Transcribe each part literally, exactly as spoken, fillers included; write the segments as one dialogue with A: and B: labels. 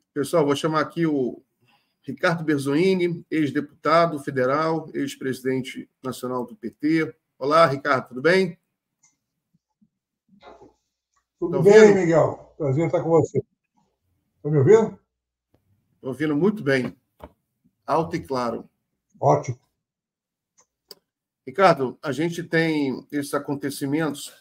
A: Pessoal, vou chamar aqui o Ricardo Berzoini, ex-deputado federal, ex-presidente nacional do P T. Olá, Ricardo, tudo bem?
B: Tudo tá bem, Miguel? Prazer estar com você. Está me ouvindo?
A: Estou ouvindo muito bem. Alto e claro.
B: Ótimo.
A: Ricardo, a gente tem esses acontecimentos,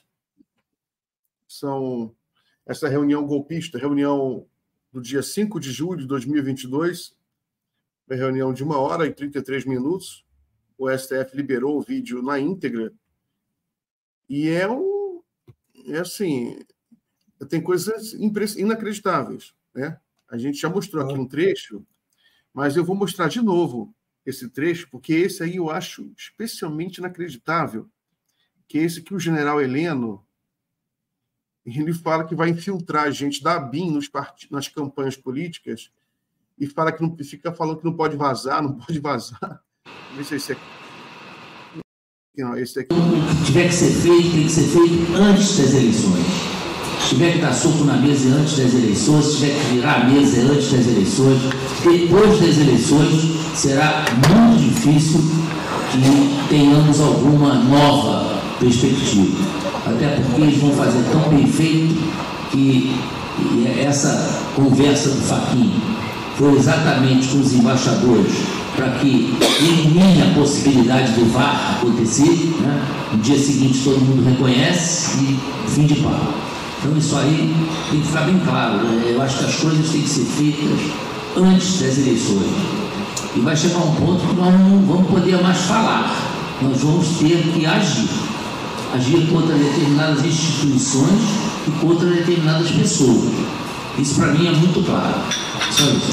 A: são essa reunião golpista, reunião do dia cinco de julho de dois mil e vinte e dois, uma reunião de uma hora e trinta e três minutos, o S T F liberou o vídeo na íntegra, e é um, é assim, tem coisas inacreditáveis, né? A gente já mostrou aqui um trecho, mas eu vou mostrar de novo esse trecho, porque esse aí eu acho especialmente inacreditável, que é esse que o general Heleno, ele fala que vai infiltrar a gente da ABIN nos part... nas campanhas políticas e fala que não fica falando que não pode vazar, não pode vazar. Deixa esse aqui. Não, esse aqui.
C: Se tiver que ser feito, tem que ser feito antes das eleições. Se tiver que dar soco na mesa antes das eleições, se tiver que virar a mesa antes das eleições, depois das eleições será muito difícil que tenhamos alguma nova perspectiva. Até porque eles vão fazer tão bem feito que essa conversa do Fachin foi exatamente com os embaixadores para que elimine a possibilidade do V A R acontecer, né? No dia seguinte todo mundo reconhece e fim de papo. Então isso aí tem que ficar bem claro, né? Eu acho que as coisas têm que ser feitas antes das eleições. E vai chegar um ponto que nós não vamos poder mais falar, nós vamos ter que agir. Agir contra determinadas instituições e contra determinadas pessoas. Isso para mim é muito claro. Só isso.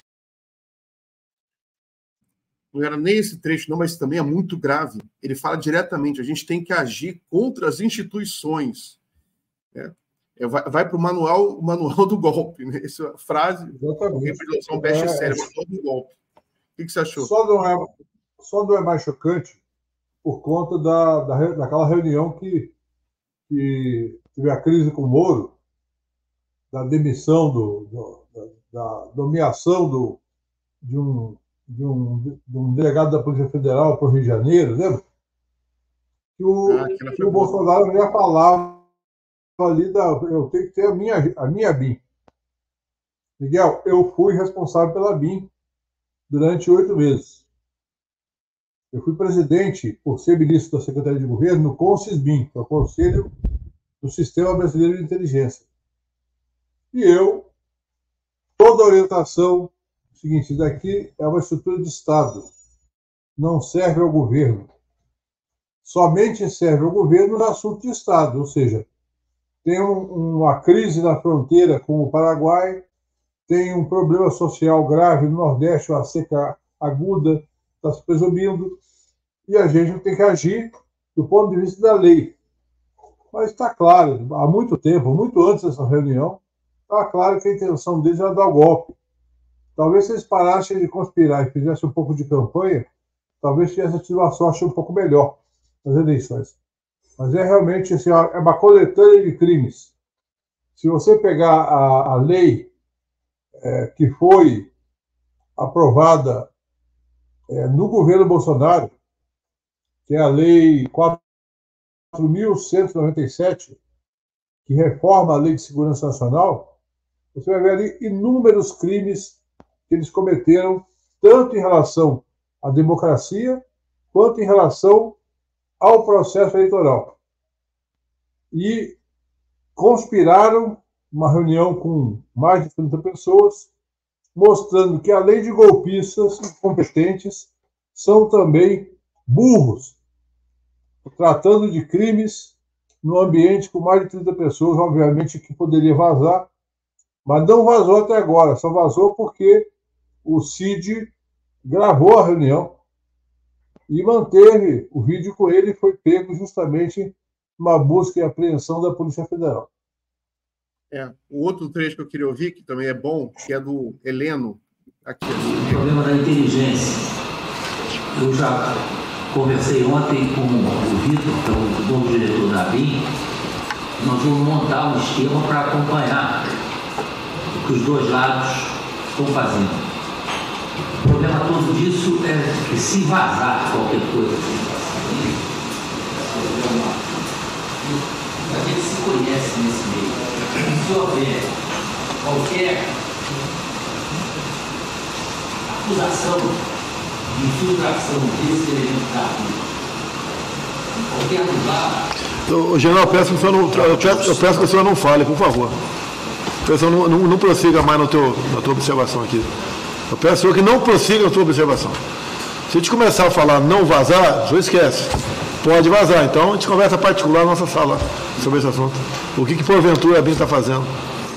A: Não era nem esse trecho, não, mas também é muito grave. Ele fala diretamente, a gente tem que agir contra as instituições. Né? É, vai vai para o manual, o manual do golpe. Né? Essa frase, é um best-seller, manual do golpe. O que, que você achou?
B: Só não, é, só não é mais chocante por conta da, da, daquela reunião que, que teve a crise com o Moro, da demissão, do, do, da, da nomeação do, de, um, de, um, de um delegado da Polícia Federal para o Rio de Janeiro, lembra? Que o, ah, que o Bolsonaro já falava ali, da, eu tenho que ter a minha, a minha B I M. Miguel, eu fui responsável pela B I M durante oito meses. Eu fui presidente, por ser ministro da Secretaria de Governo, no CONSISBIM, que é o Conselho do Sistema Brasileiro de Inteligência. E eu, toda a orientação, o seguinte, isso daqui é uma estrutura de Estado, não serve ao governo. Somente serve ao governo no assunto de Estado, ou seja, tem um, uma crise na fronteira com o Paraguai, tem um problema social grave no Nordeste, uma seca aguda, está se presumindo, e a gente tem que agir do ponto de vista da lei. Mas está claro, há muito tempo, muito antes dessa reunião, está claro que a intenção deles era dar o golpe. Talvez se eles parassem de conspirar e fizessem um pouco de campanha, talvez tivesse tido uma sorte um pouco melhor nas eleições. Mas é realmente assim, é uma coletânea de crimes. Se você pegar a, a lei é, que foi aprovada é, no governo Bolsonaro, que é a Lei quatro mil cento e noventa e sete, que reforma a Lei de Segurança Nacional, você vai ver ali inúmeros crimes que eles cometeram, tanto em relação à democracia, quanto em relação ao processo eleitoral. E conspiraram uma reunião com mais de trinta pessoas, mostrando que, além de golpistas incompetentes, são também burros, tratando de crimes no ambiente com mais de trinta pessoas, obviamente que poderia vazar, mas não vazou até agora, só vazou porque o Cid gravou a reunião e manteve o vídeo com ele, e foi pego justamente numa busca e apreensão da Polícia Federal.
A: É, o outro trecho que eu queria ouvir, que também é bom, que é do Heleno. Aqui, assim.
C: O problema da inteligência. Eu já conversei ontem com o Vitor, que é o novo diretor da B I M. Nós vamos montar um esquema para acompanhar o que os dois lados estão fazendo. O problema todo disso é que se vazar qualquer coisa, a gente se conhece nesse meio. Se houver qualquer acusação de infiltração desse elemento da vida, qualquer lugar.
D: Então, general, eu peço que o senhor não, eu peço, eu peço que o senhor não fale, por favor. Eu peço que não, não, não prossiga mais no teu, na tua observação aqui. Eu peço ao senhor que não prossiga na tua observação. Se a gente começar a falar não vazar, o senhor esquece. Pode vazar. Então, a gente conversa particular na nossa sala sobre esse assunto. O que, que porventura a B I M está fazendo?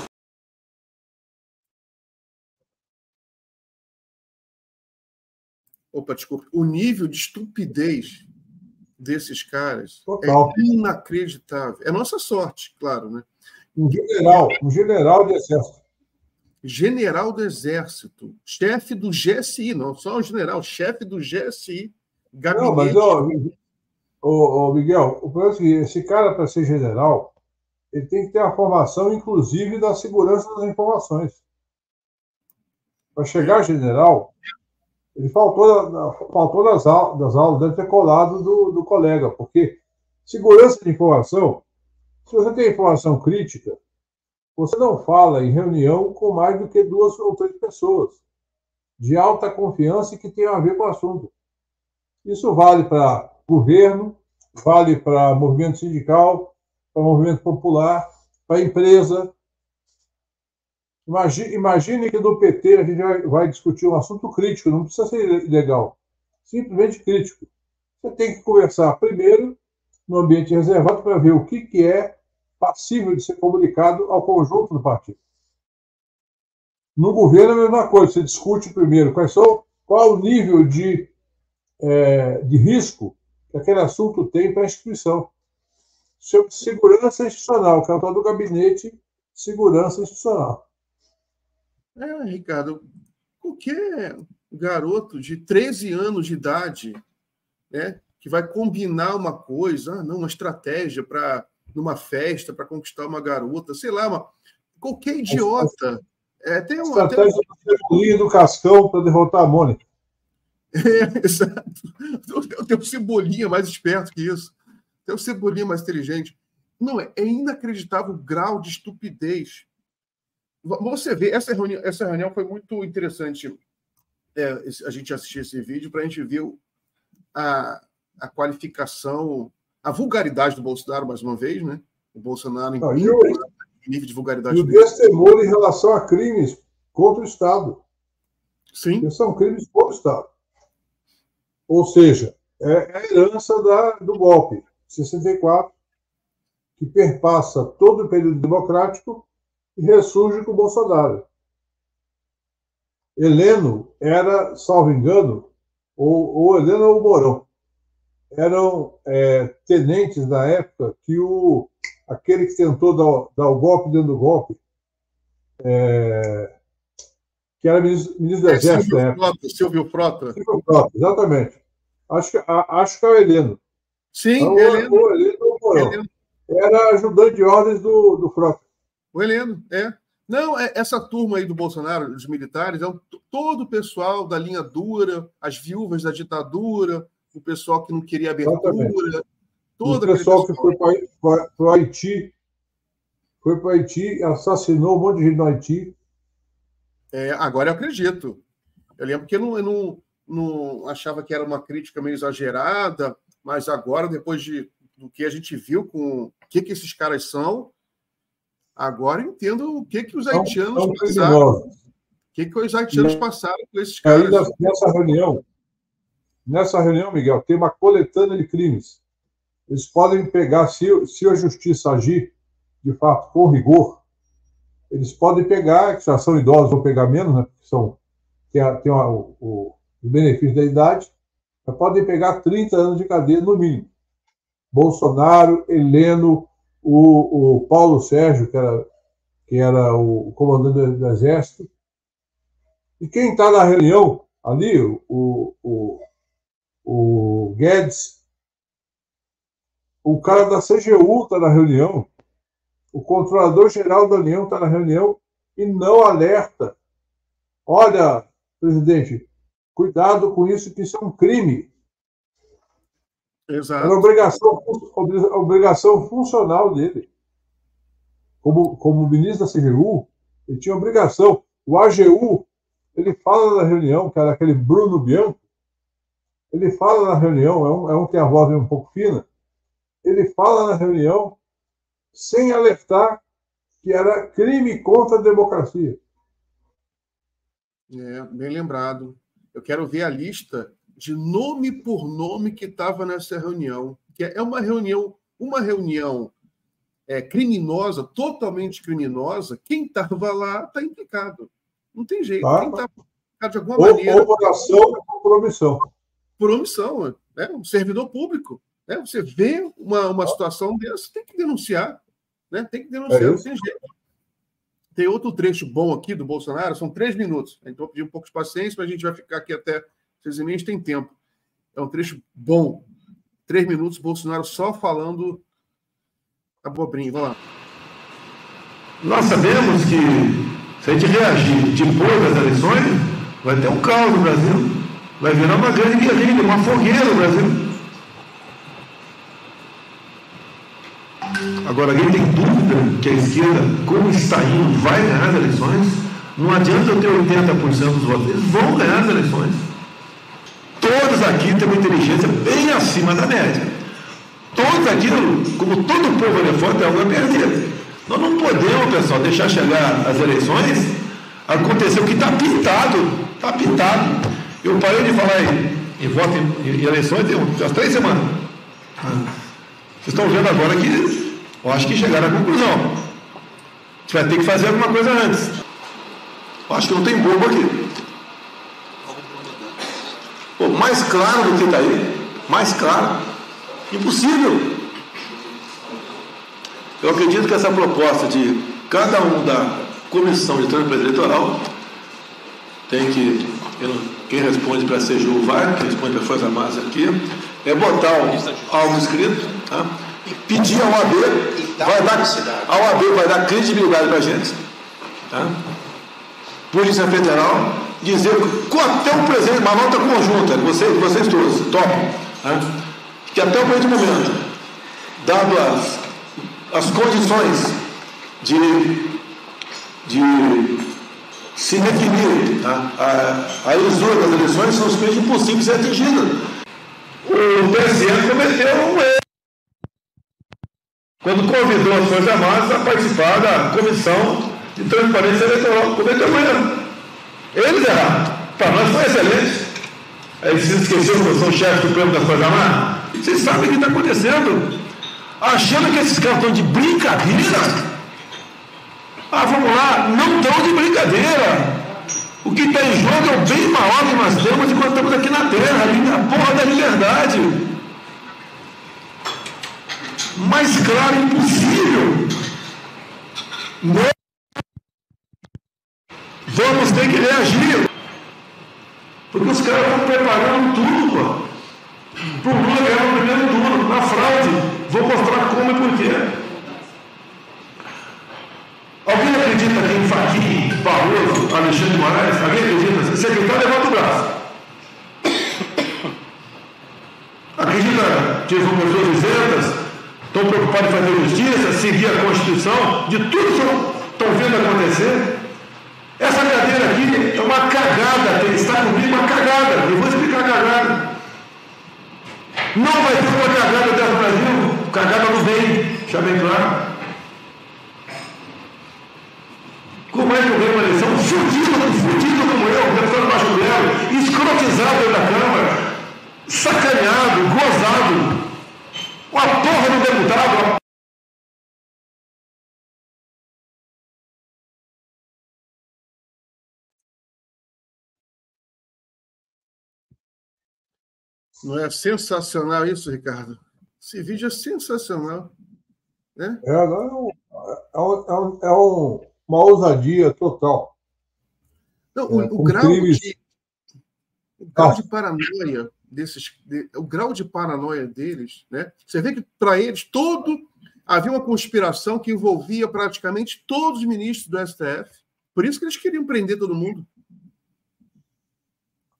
A: Opa, desculpa. O nível de estupidez desses caras
B: Total.
A: É inacreditável. É nossa sorte, claro, né?
B: Um general, um general de exército.
A: General do Exército, chefe do G S I, não só o general, chefe do G S I, gabinete.
B: Não, mas, ó, ô, ô, Miguel, o problema é que esse cara, para ser general, ele tem que ter a formação, inclusive, da segurança das informações. Para chegar a general, ele faltou, faltou das, aulas, das aulas, deve ter colado do, do colega, porque segurança de informação, se você tem informação crítica, você não fala em reunião com mais do que duas ou três pessoas, de alta confiança e que tenham a ver com o assunto. Isso vale para governo, vale para movimento sindical, para movimento popular, para empresa. Imagine, imagine que no P T a gente vai, vai discutir um assunto crítico, não precisa ser legal, simplesmente crítico. Você tem que conversar primeiro no ambiente reservado para ver o que, que é passível de ser comunicado ao conjunto do partido. No governo é a mesma coisa, você discute primeiro quais são, qual o nível de, é, de risco que aquele assunto tem para a instituição. Sobre segurança institucional, que é o tal do gabinete de segurança institucional.
A: É, Ricardo, qualquer garoto de treze anos de idade, né, que vai combinar uma coisa, ah, não, uma estratégia para numa festa para conquistar uma garota, sei lá, uma, qualquer idiota. É, tem uma
B: estratégia do do Cascão para derrotar a Mônica.
A: É, exato. Tem o Cebolinha mais esperto que isso. Tem o Cebolinha mais inteligente. Não, é, é inacreditável o grau de estupidez. Você vê, essa reunião, essa reunião foi muito interessante. É, a gente assistir esse vídeo para a gente ver a, a qualificação, a vulgaridade do Bolsonaro, mais uma vez, né? O Bolsonaro em nível de vulgaridade.
B: E o destemor em relação a crimes contra o Estado.
A: Sim.
B: Que são crimes contra o Estado. Ou seja, é a herança da, do golpe, sessenta e quatro, que perpassa todo o período democrático e ressurge com o Bolsonaro. Heleno era, salvo engano, ou, ou Heleno ou Mourão, eram é, tenentes na época que o, aquele que tentou dar, dar o golpe dentro do golpe, é, que era ministro, ministro do
A: é,
B: Exército
A: Silvio
B: na época.
A: Frota, Silvio Frota.
B: Silvio Frota, exatamente. Acho que, a, acho que é o Heleno.
A: Sim,
B: então,
A: Heleno.
B: O Heleno ou Mourão.
A: Heleno.
B: Era ajudante de ordens do, do Frota.
A: O Heleno, é. Não, é, essa turma aí do Bolsonaro, dos militares, é um, todo o pessoal da linha dura, as viúvas da ditadura, o pessoal que não queria abertura, todo
B: o pessoal, pessoal que foi para o Haiti, foi para o Haiti, assassinou um monte de gente no Haiti.
A: É, agora eu acredito. Eu lembro que eu não, eu não, não achava que era uma crítica meio exagerada, mas agora, depois de, do que a gente viu com o que, que esses caras são, agora eu entendo o que, que os haitianos
B: não, não
A: passaram. O que, que os haitianos e, passaram com esses caras.
B: Aí, nessa reunião, nessa reunião, Miguel, tem uma coletânea de crimes. Eles podem pegar, se, se a justiça agir, de fato, com rigor, eles podem pegar, que já são idosos, vão pegar menos, né, porque são, tem, a, tem a, o, o benefício da idade, mas podem pegar trinta anos de cadeia, no mínimo. Bolsonaro, Heleno, o, o Paulo Sérgio, que era, que era o comandante do, do Exército. E quem está na reunião ali, o, o, o Guedes, o cara da C G U está na reunião, o controlador-geral da União está na reunião e não alerta olha, presidente, cuidado com isso, que isso é um crime.
A: Exato.
B: Era obrigação, obrigação funcional dele. Como, como ministro da C G U, ele tinha obrigação. O A G U, ele fala na reunião, que era aquele Bruno Bianco, ele fala na reunião, é um, é um que tem a voz um pouco fina, ele fala na reunião sem alertar que era crime contra a democracia.
A: É, bem lembrado. Eu quero ver a lista de nome por nome que estava nessa reunião, que é uma reunião, uma reunião é, criminosa, totalmente criminosa. Quem estava lá está implicado. Não tem jeito.
B: Tá.
A: Quem estava implicado de alguma
B: ou,
A: maneira...
B: Ou por ação ou por omissão.
A: Por omissão. Né? Um servidor público. Né? Você vê uma, uma situação dessa, tem que denunciar. Né? Tem que denunciar,
B: É
A: não tem jeito. Tem outro trecho bom aqui do Bolsonaro, são três minutos. Então, vou pedir um pouco de paciência, mas a gente vai ficar aqui até seis e meia, a gente tem tempo. É um trecho bom. Três minutos, Bolsonaro só falando abobrinha. Vamos lá.
D: Nós sabemos que, se a gente reagir depois das eleições, vai ter um caos no Brasil. Vai virar uma grande guerrilha, uma fogueira no Brasil. Agora, alguém tem dúvida que a esquerda, como está indo, vai ganhar as eleições? Não adianta eu ter oitenta por cento dos votos, eles vão ganhar as eleições. Todos aqui têm uma inteligência bem acima da média. Todos aqui, como todo o povo ali fora, tem algo a perder. Nós não podemos, pessoal, deixar chegar as eleições, acontecer o que está pintado. Está pintado. Eu parei de falar em, em voto em, em eleições tem umas três semanas. Vocês estão vendo agora que eu acho que chegaram à conclusão. A gente vai ter que fazer alguma coisa antes. Eu acho que não tem bobo aqui. Pô, mais claro do que está aí. Mais claro. Impossível. Eu acredito que essa proposta de cada um da comissão de transparência eleitoral tem que, quem responde para a C G U vai, quem responde para a Força Armadas aqui, é botar algo escrito, tá? E pedir ao O A B, vai dar, a O A B vai dar credibilidade para a gente, tá? Polícia Federal, dizer que até o presente, uma nota conjunta, vocês, vocês todos, topam, tá? Que até o presente momento, dado as, as condições de, de se definir, tá? a, a ilusura das eleições, são simplesmente impossíveis de ser atingidas. O T S E cometeu um erro quando convidou as Forças Armadas a participar da Comissão de Transparência Eleitoral. Cometeu um erro. Eles erraram. Para nós foi excelente. Aí vocês esqueceram que eu sou o chefe supremo das Forças Armadas? Vocês sabem o que está acontecendo. Achando que esses caras estão de brincadeira. Ah, vamos lá. Não estão de brincadeira. O que está em jogo é o bem maior que nós temos enquanto estamos aqui na Terra. A porra da liberdade. Mais claro, impossível. Não. Vamos ter que reagir. Porque os caras estão preparando tudo, pô. Para o Lula ganhar no primeiro turno, na fraude. Vou mostrar como e por quê. Alguém acredita que em Fachin, Barroso, Alexandre de Moraes? Alguém acredita? Secretário, levanta o braço. Acredita que eles são pessoas isentas? Estão preocupados em fazer justiça, seguir a Constituição, de tudo que estão vendo acontecer? Essa cadeira aqui é uma cagada, está comigo uma cagada. Eu vou explicar a cagada. Não vai ter uma cagada dentro do Brasil, cagada no bem, deixa bem claro. Como é que eu ganho uma eleição? Fudido, fudido como eu, deputado Baixo Belo, escrotizado dentro da Câmara, sacaneado, gozado. Uma porra do deputado.
A: Não é sensacional isso, Ricardo? Esse vídeo é sensacional. Né?
B: É, não, é, um, é um, uma ousadia total.
A: Não, o,
B: é,
A: o, grau
B: crimes...
A: de, o grau de paranoia desses, de, o grau de paranoia deles, né? Você vê que para eles todo havia uma conspiração que envolvia praticamente todos os ministros do S T F. Por isso que eles queriam prender todo mundo.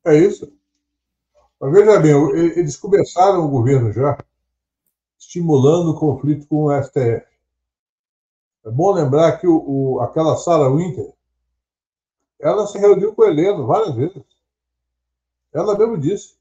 B: É isso. Mas veja bem, eles começaram o governo já estimulando o conflito com o S T F. É bom lembrar que o, o, aquela Sarah Winter, ela se reuniu com o Heleno várias vezes. Ela mesmo disse.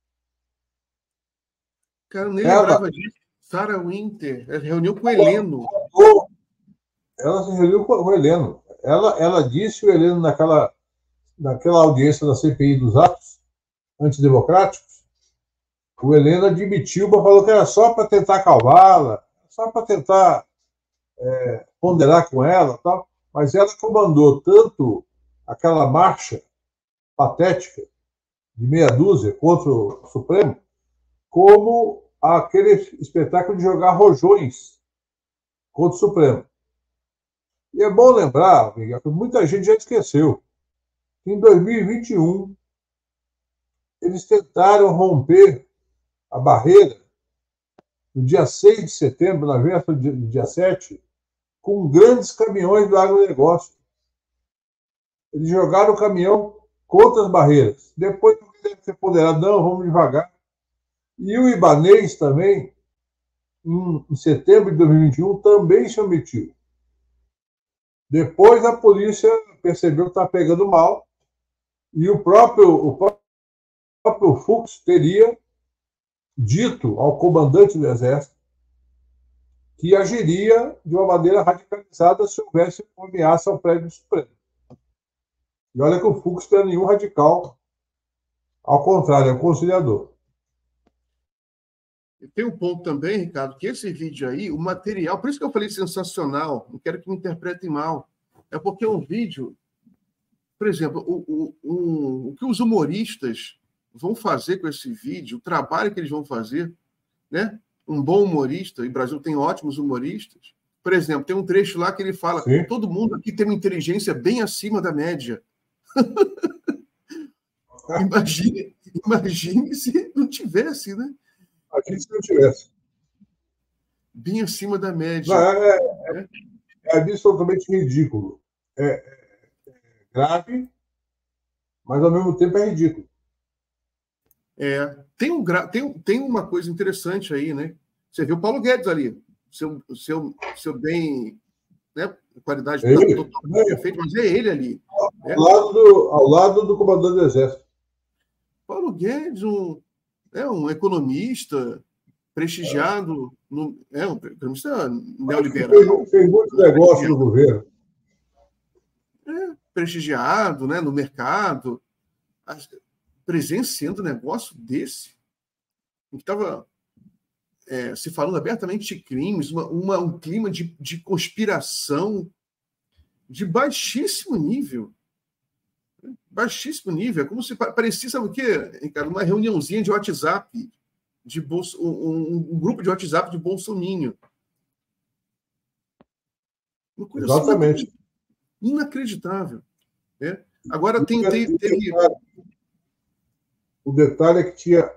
A: Cara, eu nem
B: ela,
A: lembrava disso. Sarah Winter reuniu com o Heleno.
B: Ela se reuniu com o Heleno. Ela, ela disse o Heleno naquela, naquela audiência da C P I dos atos antidemocráticos. O Heleno admitiu, mas falou que era só para tentar acalmá-la, só para tentar é, ponderar com ela, tal. Mas ela comandou tanto aquela marcha patética de meia dúzia contra o Supremo, como aquele espetáculo de jogar rojões contra o Supremo. E é bom lembrar, Miguel, que muita gente já esqueceu, que em dois mil e vinte e um eles tentaram romper a barreira no dia seis de setembro, na véspera do dia sete, com grandes caminhões do agronegócio. Eles jogaram o caminhão contra as barreiras. Depois deve ter ponderado, não, vamos devagar. E o Ibanez também, em, em setembro de dois mil e vinte e um, também se omitiu. Depois a polícia percebeu que estava pegando mal e o próprio, o próprio Fux teria dito ao comandante do Exército que agiria de uma maneira radicalizada se houvesse uma ameaça ao prédio Supremo. E olha que o Fux não é nenhum radical, ao contrário, é um conciliador.
A: Tem um ponto também, Ricardo, que esse vídeo aí, o material, por isso que eu falei sensacional, não quero que me interpretem mal, é porque é um vídeo, por exemplo, o, o, o, o que os humoristas vão fazer com esse vídeo, o trabalho que eles vão fazer, né? Um bom humorista, e o Brasil tem ótimos humoristas, por exemplo, tem um trecho lá que ele fala, Sim. todo mundo aqui tem uma inteligência bem acima da média. imagine, imagine se não tivesse, né?
B: Aqui se não tivesse.
A: Bem acima da média.
B: Não, é, é, é absolutamente ridículo. É, é, é grave, mas ao mesmo tempo é ridículo.
A: É, tem, um, tem, tem uma coisa interessante aí, né? Você viu o Paulo Guedes ali, seu, seu, seu bem, né? Qualidade
B: é
A: totalmente perfeita, mas é ele ali.
B: Ao, né? lado do, ao lado do comandante do Exército.
A: Paulo Guedes, um, é um economista prestigiado, no, é um economista neoliberal.
B: Fez, fez muito negócio no governo.
A: É, prestigiado, né, no mercado, presenciando um negócio desse, que estava é, se falando abertamente de crimes, uma, uma, um clima de, de conspiração de baixíssimo nível. Baixíssimo nível. É como se parecia, sabe o quê, Ricardo? Uma reuniãozinha de WhatsApp, de bolso, um, um grupo de WhatsApp de bolsominho. Uma coisa
B: Exatamente.
A: Assim, inacreditável. Né? Agora tem... tem, tem...
B: O detalhe é que tinha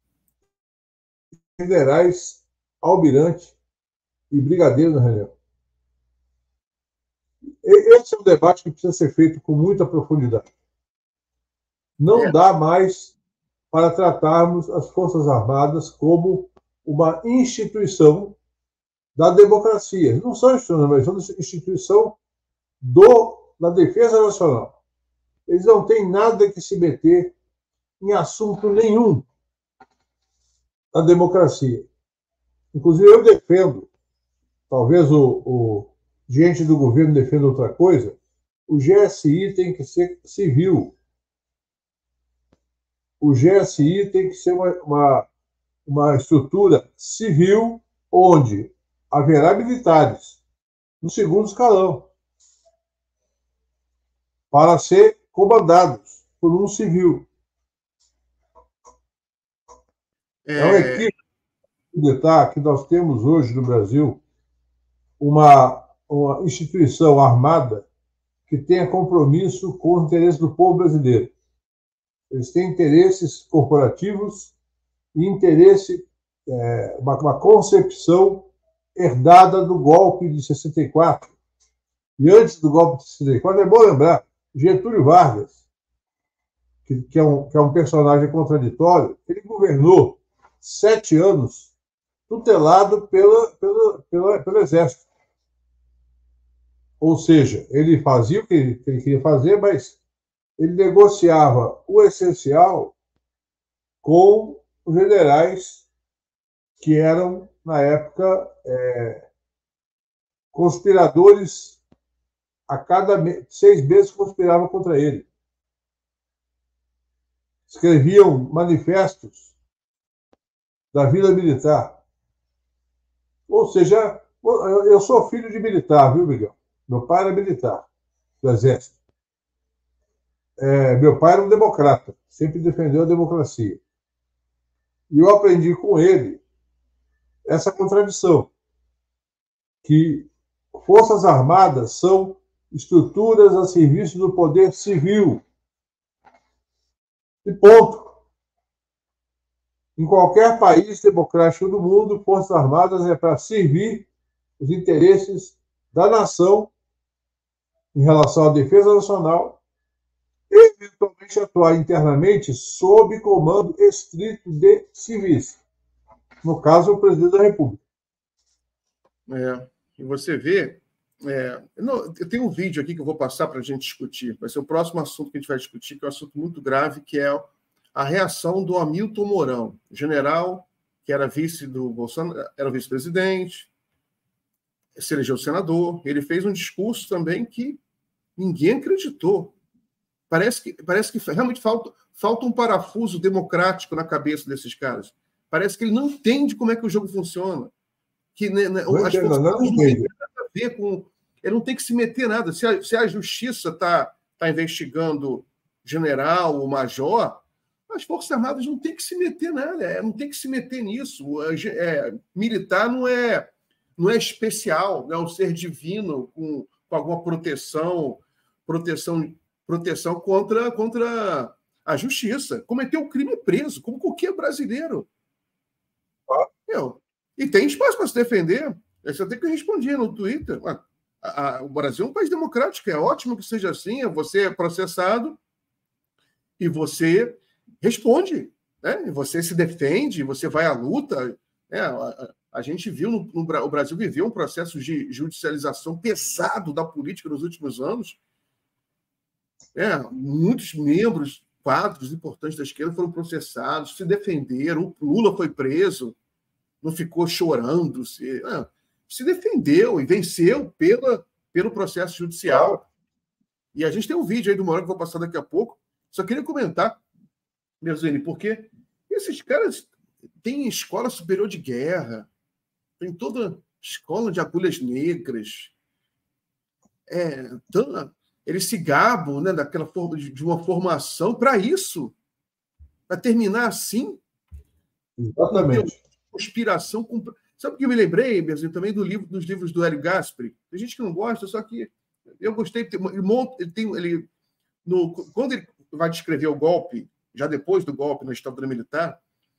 B: generais, almirante e brigadeiro na reunião. Esse é um debate que precisa ser feito com muita profundidade. Não é. dá mais para tratarmos as Forças Armadas como uma instituição da democracia. Não são instituição, mas são instituição do, da defesa nacional. Eles não têm nada que se meter em assunto nenhum da democracia. Inclusive, eu defendo, talvez o, o gente do governo defenda outra coisa, o G S I tem que ser civil. O G S I tem que ser uma, uma, uma estrutura civil onde haverá militares no segundo escalão para ser comandados por um civil. É, é um equívoco que nós temos hoje no Brasil uma, uma instituição armada que tenha compromisso com os interesses do povo brasileiro. Eles têm interesses corporativos e interesse, é, uma, uma concepção herdada do golpe de sessenta e quatro. E antes do golpe de sessenta e quatro, é bom lembrar, Getúlio Vargas que, que, é um, que é um personagem contraditório, ele governou sete anos tutelado pela, pela, pela, pelo Exército. Ou seja, ele fazia o que ele, que ele queria fazer, mas ele negociava o essencial com os generais que eram, na época, é, conspiradores. A cada seis meses conspiravam contra ele. Escreviam manifestos da vida militar. Ou seja, eu sou filho de militar, viu, Miguel? Meu pai era militar do Exército. É, meu pai era um democrata, sempre defendeu a democracia. E eu aprendi com ele essa contradição, que Forças Armadas são estruturas a serviço do poder civil. E ponto. Em qualquer país democrático do mundo, Forças Armadas é para servir os interesses da nação em relação à defesa nacional e, eventualmente, atuar internamente sob comando estrito de civis. No caso, o presidente da República.
A: É, e você vê... É, não, eu tenho um vídeo aqui que eu vou passar para a gente discutir. Vai ser o próximo assunto que a gente vai discutir, que é um assunto muito grave, que é a reação do Hamilton Mourão, general que era vice do Bolsonaro, era vice-presidente, se elegeu senador. Ele fez um discurso também que ninguém acreditou. Parece que, parece que realmente falta, falta um parafuso democrático na cabeça desses caras. Parece que ele não entende como é que o jogo funciona. Que, né,
B: não
A: as
B: entendo,
A: forças
B: não
A: não
B: entendo.
A: tem nada a ver com... Ele não tem que se meter nada. Se a, se a justiça está tá investigando general ou major, as Forças Armadas não tem que se meter nada. É, não tem que se meter nisso. É, militar não é, não é especial, não é um ser divino com, com alguma proteção, proteção, proteção contra, contra a justiça. Cometeu um crime preso, como qualquer brasileiro. Meu, e tem espaço para se defender. Você tem que responder no Twitter. A, a, o Brasil é um país democrático, é ótimo que seja assim. Você é processado e você responde, né? E você se defende, você vai à luta. É, a, a gente viu, no, no, o Brasil viveu um processo de judicialização pesado da política nos últimos anos. É, muitos membros, quadros importantes da esquerda foram processados, se defenderam, o Lula foi preso, não ficou chorando, se, é, se defendeu e venceu pela, pelo processo judicial. E a gente tem um vídeo aí do Mourão que eu vou passar daqui a pouco. Só queria comentar, Merzini, porque esses caras têm escola superior de guerra, tem toda escola de agulhas negras. É, então, eles se gabam, né, daquela forma, de uma formação para isso, para terminar assim.
B: Exatamente.
A: Conspiração. Com... Sabe o que eu me lembrei, Merzini, também do livro, dos livros do Hélio Gaspari? Tem gente que não gosta, só que eu gostei. Ele, monta, ele tem, ele, no, quando ele vai descrever o golpe, já depois do golpe na ditadura militar,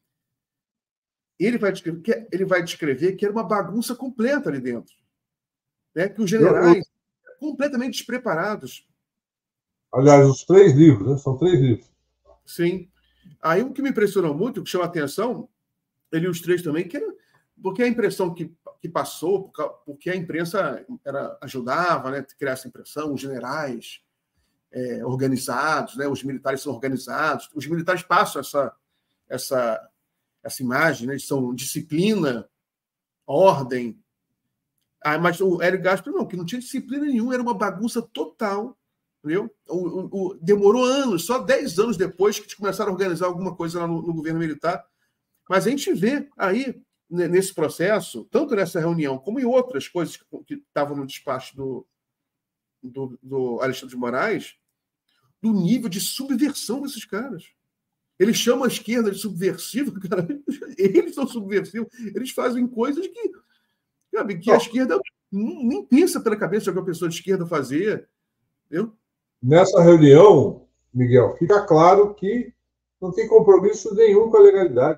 A: ele vai descrever que, ele vai descrever que era uma bagunça completa ali dentro. Né? Que os generais eu, eu... completamente despreparados.
B: Aliás, os três livros, né? São três livros.
A: Sim. Aí o que me impressionou muito, o que chama a atenção, ele e os três também, que era, porque a impressão que, que passou, porque a imprensa era, ajudava, né, a criar essa impressão, os generais é, organizados, né, os militares são organizados, os militares passam essa, essa, essa imagem, né, eles são disciplina, ordem. Ah, mas o Hélio Gaspari não, que não tinha disciplina nenhuma, era uma bagunça total. Entendeu? O, o, o, demorou anos, só dez anos depois que começaram a organizar alguma coisa lá no, no governo militar. Mas a gente vê aí, nesse processo, tanto nessa reunião como em outras coisas que, que estavam no despacho do, do, do Alexandre de Moraes, do nível de subversão desses caras. Eles chamam a esquerda de subversiva, cara. Eles são subversivos, eles fazem coisas que, sabe, que a esquerda nem pensa pela cabeça de uma pessoa de esquerda fazer. Entendeu?
B: Nessa reunião, Miguel, fica claro que não tem compromisso nenhum com a legalidade.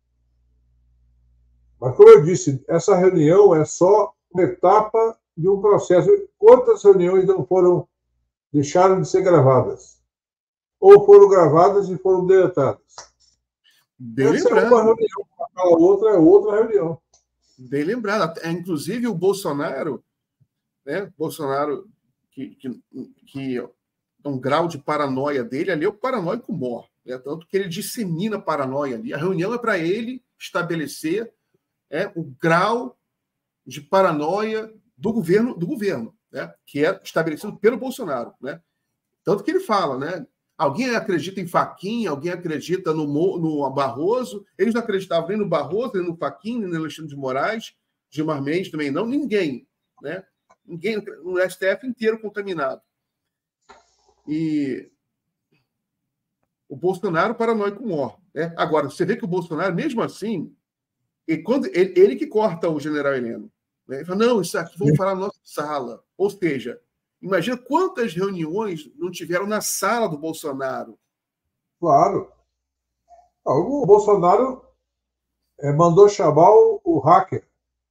B: Mas, como eu disse, essa reunião é só uma etapa de um processo. Quantas reuniões não foram, deixaram de ser gravadas? ou foram gravadas e foram deletadas.
A: Bem
B: Essa
A: lembrado.
B: é uma reunião, aquela outra é outra reunião.
A: Bem lembrado. Inclusive o Bolsonaro, né? Bolsonaro, que, que, que é um grau de paranoia dele, ali é o paranoico mor. Né? Tanto que ele dissemina paranoia ali. A reunião é para ele estabelecer é, o grau de paranoia do governo, do governo, né? Que é estabelecido pelo Bolsonaro. Né? Tanto que ele fala, né? Alguém acredita em Fachin, alguém acredita no, no Barroso. Eles não acreditavam nem no Barroso, nem no Fachin, nem no Alexandre de Moraes, Gilmar Mendes também não, ninguém. Né? Ninguém, no S T F inteiro contaminado. E o Bolsonaro paranoico mor. Né? Agora, você vê que o Bolsonaro, mesmo assim, e quando, ele, ele que corta o general Heleno. Né? Ele fala, não, isso aqui vamos falar na nossa sala. Ou seja, imagina quantas reuniões não tiveram na sala do Bolsonaro.
B: Claro. O Bolsonaro é, mandou chamar o, o hacker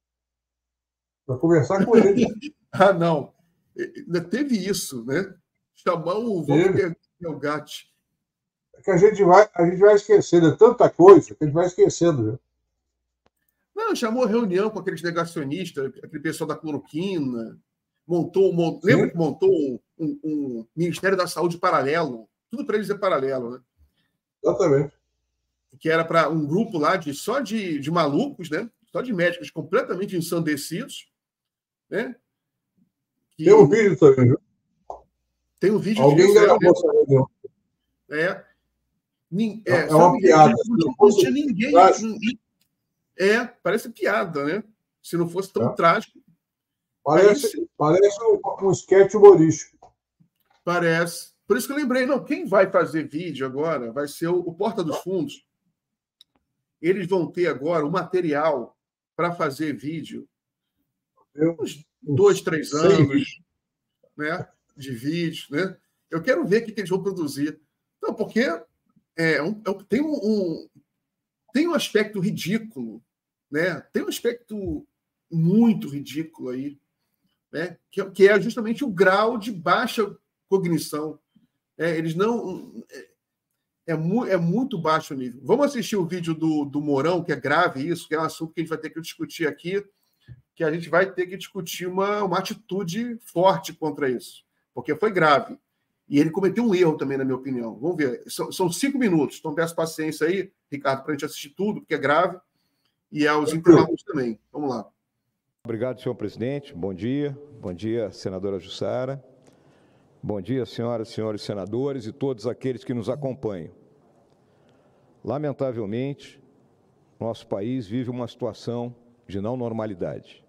B: para conversar com ele.
A: Ah, não. Ainda teve isso, né? Chamar o Walter Delgatti.
B: É que a gente vai, a gente vai esquecendo, é tanta coisa que a gente vai esquecendo. Né?
A: Não, chamou a reunião com aqueles negacionistas, aquele pessoal da cloroquina. Montou, mont... lembra que montou um, um, um Ministério da Saúde paralelo? Tudo para eles é paralelo, né?
B: Exatamente.
A: Que era para um grupo lá de, só de, de malucos, né? Só de médicos completamente ensandecidos. Né? Que...
B: Tem um vídeo também, viu?
A: Tem um vídeo
B: Alguém
A: disso,
B: gravou
A: né?
B: essa reunião.
A: É. É,
B: é uma
A: ninguém,
B: piada.
A: Não, não tinha ninguém, ninguém. É, parece piada, né? Se não fosse tão é. trágico.
B: Parece, aí, parece um, um sketch humorístico.
A: Parece. Por isso que eu lembrei, não, quem vai fazer vídeo agora vai ser o, o Porta dos Fundos. Eles vão ter agora o material para fazer vídeo. Uns dois, três anos, né? De vídeo, né? Eu quero ver o que eles vão produzir. Não, porque é, um, é, tem, um, um, tem um aspecto ridículo, né? Tem um aspecto muito ridículo aí, né? que, que é justamente o grau de baixa cognição. É, eles não... É, é, mu, é muito baixo o nível. Vamos assistir o vídeo do, do Mourão, que é grave isso, que é um assunto que a gente vai ter que discutir aqui, que a gente vai ter que discutir uma, uma atitude forte contra isso, porque foi grave. E ele cometeu um erro também, na minha opinião. Vamos ver. São, são cinco minutos, então peço paciência aí, Ricardo, para a gente assistir tudo, porque é grave, e aos internautas também. Vamos lá.
E: Obrigado, senhor presidente. Bom dia. Bom dia, senadora Jussara. Bom dia, senhoras e senhores senadores e todos aqueles que nos acompanham. Lamentavelmente, nosso país vive uma situação de não normalidade.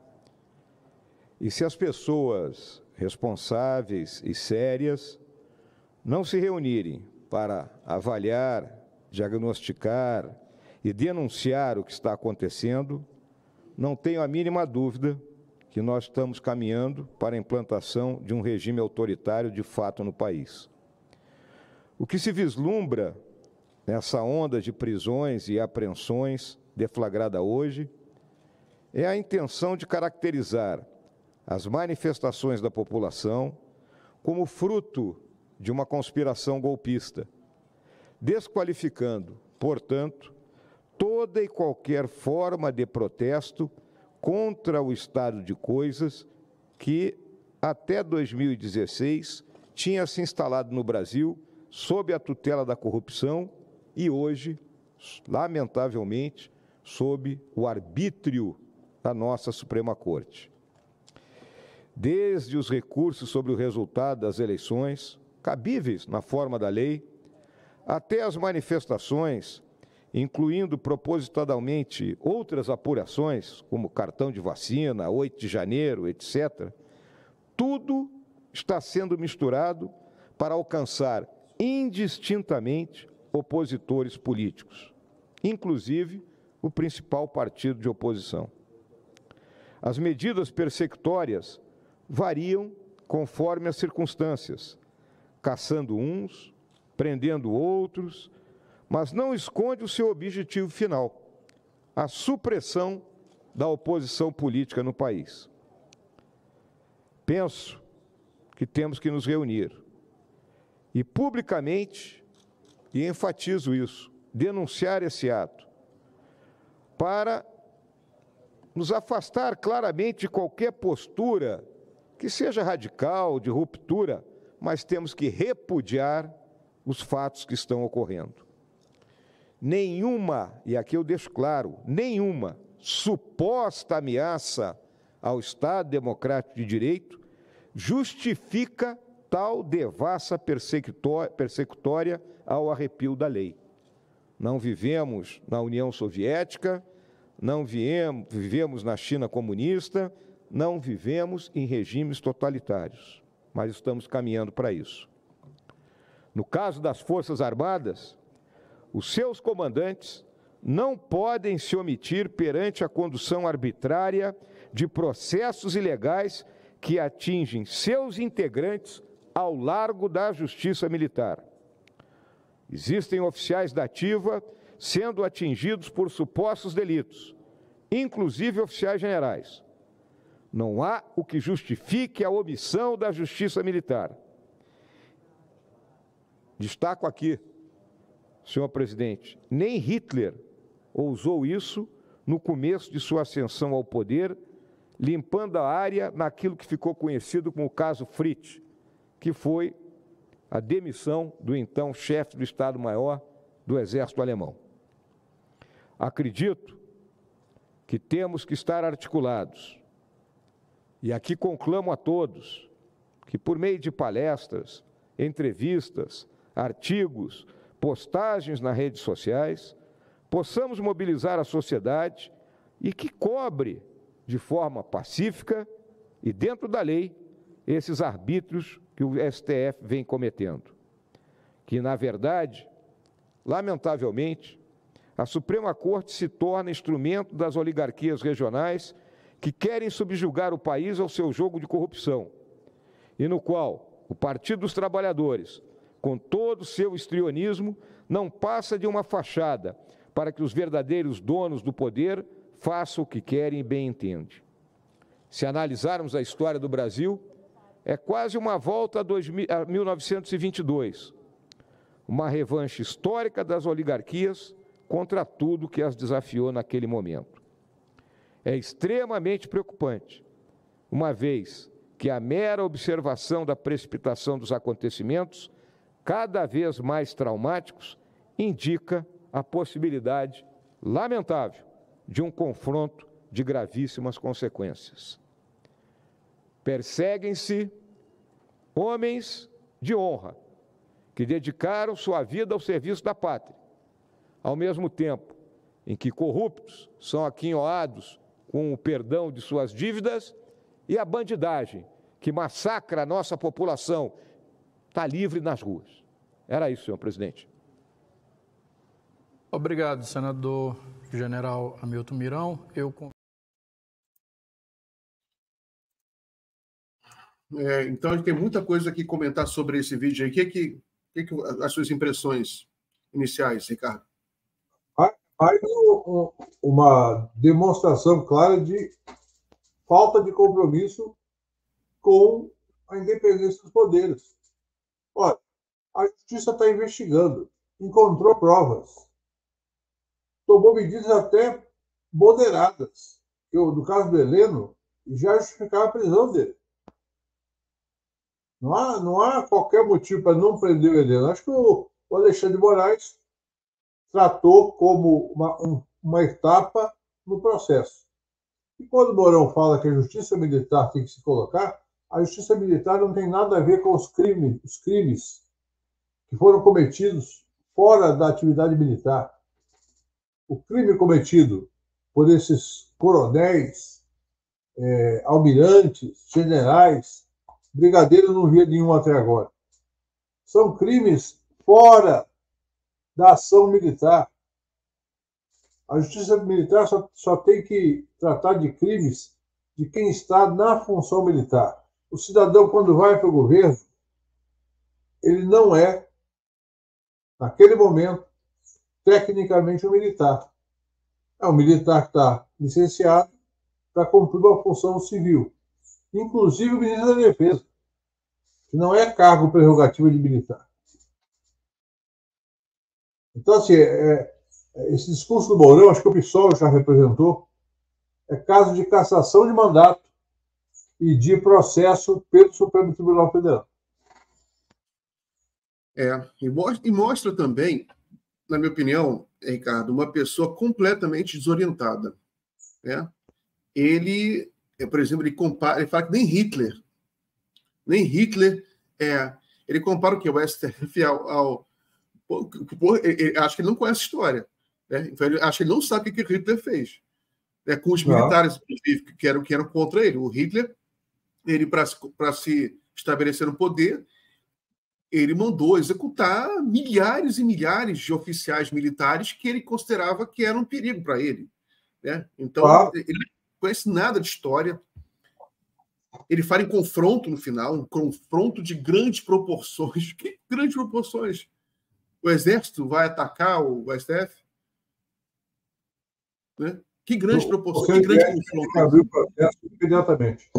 E: E se as pessoas responsáveis e sérias não se reunirem para avaliar, diagnosticar e denunciar o que está acontecendo, não tenho a mínima dúvida que nós estamos caminhando para a implantação de um regime autoritário de fato no país. O que se vislumbra nessa onda de prisões e apreensões deflagrada hoje é a intenção de caracterizar as manifestações da população como fruto de uma conspiração golpista, desqualificando, portanto, toda e qualquer forma de protesto contra o estado de coisas que, até dois mil e dezesseis, tinha se instalado no Brasil sob a tutela da corrupção e hoje, lamentavelmente, sob o arbítrio da nossa Suprema Corte. Desde os recursos sobre o resultado das eleições, cabíveis na forma da lei, até as manifestações, incluindo propositadamente outras apurações, como cartão de vacina, oito de janeiro, etcétera, tudo está sendo misturado para alcançar indistintamente opositores políticos, inclusive o principal partido de oposição. As medidas persecutórias variam conforme as circunstâncias, caçando uns, prendendo outros, mas não esconde o seu objetivo final, a supressão da oposição política no país. Penso que temos que nos reunir e publicamente, e enfatizo isso, denunciar esse ato, para nos afastar claramente de qualquer postura que seja radical, de ruptura, mas temos que repudiar os fatos que estão ocorrendo. Nenhuma, e aqui eu deixo claro, nenhuma suposta ameaça ao Estado Democrático de Direito justifica tal devassa persecutória ao arrepio da lei. Não vivemos na União Soviética, não viemos, vivemos na China comunista, não vivemos em regimes totalitários, mas estamos caminhando para isso. No caso das Forças Armadas, os seus comandantes não podem se omitir perante a condução arbitrária de processos ilegais que atingem seus integrantes ao largo da Justiça Militar. Existem oficiais da ativa sendo atingidos por supostos delitos, inclusive oficiais generais. Não há o que justifique a omissão da Justiça Militar. Destaco aqui, senhor presidente, nem Hitler ousou isso no começo de sua ascensão ao poder, limpando a área naquilo que ficou conhecido como o caso Fritz, que foi a demissão do então chefe do Estado-Maior do Exército Alemão. Acredito que temos que estar articulados, e aqui conclamo a todos que, por meio de palestras, entrevistas, artigos, postagens nas redes sociais, possamos mobilizar a sociedade e que cobre de forma pacífica e dentro da lei esses arbítrios que o S T F vem cometendo. Que, na verdade, lamentavelmente, a Suprema Corte se torna instrumento das oligarquias regionais que querem subjugar o país ao seu jogo de corrupção, e no qual o Partido dos Trabalhadores, com todo o seu histrionismo, não passa de uma fachada para que os verdadeiros donos do poder façam o que querem e bem entendem. Se analisarmos a história do Brasil, é quase uma volta a mil novecentos e vinte e dois, uma revanche histórica das oligarquias contra tudo que as desafiou naquele momento. É extremamente preocupante, uma vez que a mera observação da precipitação dos acontecimentos, cada vez mais traumáticos, indica a possibilidade lamentável de um confronto de gravíssimas consequências. Perseguem-se homens de honra, que dedicaram sua vida ao serviço da pátria, ao mesmo tempo em que corruptos são aquinhoados com o perdão de suas dívidas, e a bandidagem, que massacra a nossa população, está livre nas ruas. Era isso, senhor presidente.
F: Obrigado, senador general Hamilton Mirão. Eu...
A: É, então, a gente tem muita coisa aqui comentar sobre esse vídeo aí. O que, que, que, que as suas impressões iniciais, Ricardo?
B: Mais uma demonstração clara de falta de compromisso com a independência dos poderes. Olha, a justiça está investigando, encontrou provas, tomou medidas até moderadas. Eu, no caso do Heleno, já justificava a prisão dele. Não há, não há qualquer motivo para não prender o Heleno. Acho que o, o Alexandre de Moraes tratou como uma, um, uma etapa no processo. E quando o Mourão fala que a justiça militar tem que se colocar, a justiça militar não tem nada a ver com os crimes, os crimes que foram cometidos fora da atividade militar. O crime cometido por esses coronéis, é, almirantes, generais, brigadeiros, não via nenhum até agora. São crimes fora da ação militar. A justiça militar só, só tem que tratar de crimes de quem está na função militar. O cidadão, quando vai para o governo, ele não é, naquele momento, tecnicamente um militar. É um militar que está licenciado para cumprir uma função civil. Inclusive o ministro da Defesa, que não é cargo prerrogativo de militar. Então, assim, é, é, esse discurso do Mourão, acho que o PSOL já representou, é caso de cassação de mandato e de processo pelo Supremo Tribunal Federal.
A: É, e mostra, e mostra também, na minha opinião, Ricardo, uma pessoa completamente desorientada. Né? Ele, por exemplo, ele compara, ele fala que nem Hitler, nem Hitler, é, ele compara o que? O S T F ao... ao ele, acho que ele não conhece a história. Né? Então, ele, acho que ele não sabe o que Hitler fez. Né? Com os militares, inclusive, que eram, que eram contra ele. O Hitler, ele para se estabelecer no poder, ele mandou executar milhares e milhares de oficiais militares que ele considerava que eram um perigo para ele. Né? Então, ah. ele não conhece nada de história. Ele fala em confronto no final, um confronto de grandes proporções. Que grandes proporções? O Exército vai atacar o S T F? Né? Que grandes proporções, que grande confronto.
B: Abrir o processo imediatamente.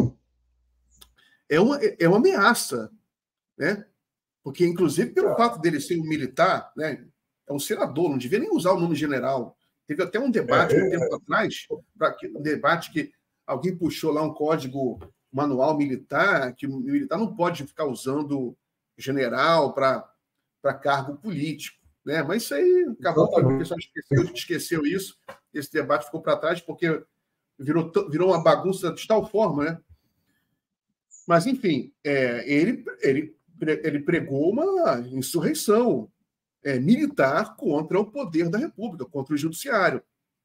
A: É uma, é uma ameaça, né? Porque, inclusive, pelo é. fato dele ser um militar, né? É um senador, não devia nem usar o nome general. Teve até um debate é, um tempo é. atrás, pra, um debate que alguém puxou lá um código manual militar, que o militar não pode ficar usando general para cargo político. Né? Mas isso aí acabou que o pessoal esqueceu, esqueceu isso. Esse debate ficou para trás porque virou, virou uma bagunça de tal forma. Né? Mas, enfim, é, ele, ele, ele pregou uma insurreição é, militar contra o poder da República, contra o judiciário.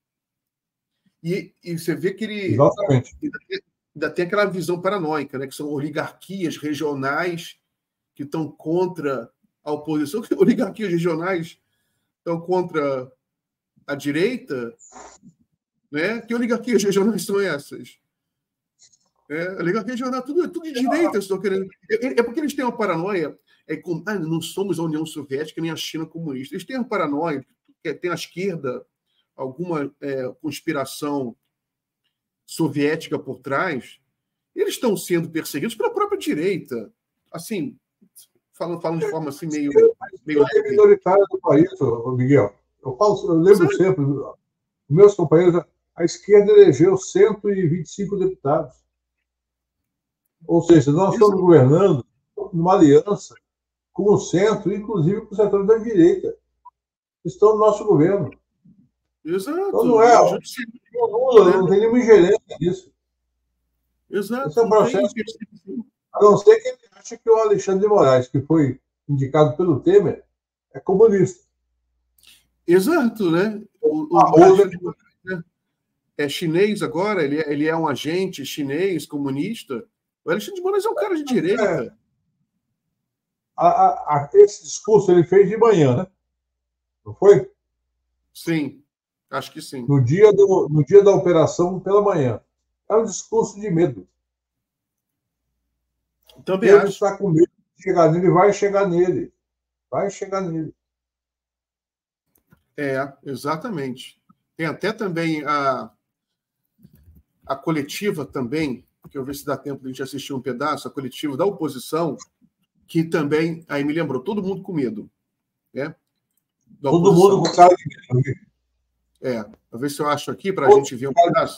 A: E, e você vê que ele
B: Exatamente.
A: Ainda, ainda tem aquela visão paranoica, né? Que são oligarquias regionais que estão contra a oposição. Que oligarquias regionais estão contra a direita, né? Que oligarquias regionais são essas? É, oligarquia regional, tudo, tudo de direita. Estão querendo... É, é porque eles têm uma paranoia. É como, ah, não somos a União Soviética nem a China comunista. Eles têm uma paranoia, que tem a esquerda alguma é, conspiração soviética por trás. Eles estão sendo perseguidos pela própria direita. Assim, falando, falando de forma assim meio... meio...
B: É minoritária do país, Miguel. Eu, falo, eu lembro Sabe? sempre, meus companheiros, a esquerda elegeu cento e vinte e cinco deputados. Ou seja, nós estamos governando numa aliança com o centro, inclusive com o setor da direita. Estão no nosso governo.
A: Exato.
B: Então não é. O Lula não tem nenhuma ingerência nisso.
A: Exato.
B: Esse é um processo. A não ser que ele ache que o Alexandre de Moraes, que foi indicado pelo Temer, é comunista.
A: Exato, né? O, o Alexandre de Moraes é chinês agora, ele é, ele é um agente chinês, comunista. O Alexandre de Moraes é um cara de direita. É.
B: A, a, a, esse discurso ele fez de manhã, né? Não foi?
A: Sim, acho que sim.
B: No dia, do, no dia da operação, pela manhã. É um discurso de medo.
A: Também
B: ele
A: acho.
B: está com medo de chegar nele, vai chegar nele. Vai chegar nele.
A: É, exatamente. Tem até também a, a coletiva também, que eu ver se dá tempo de a gente assistir um pedaço, a coletiva da oposição, que também, aí me lembrou, todo mundo com medo. Né?
B: Todo mundo com cara de medo.
A: É, vou ver se eu acho aqui para a gente ver um pedaço.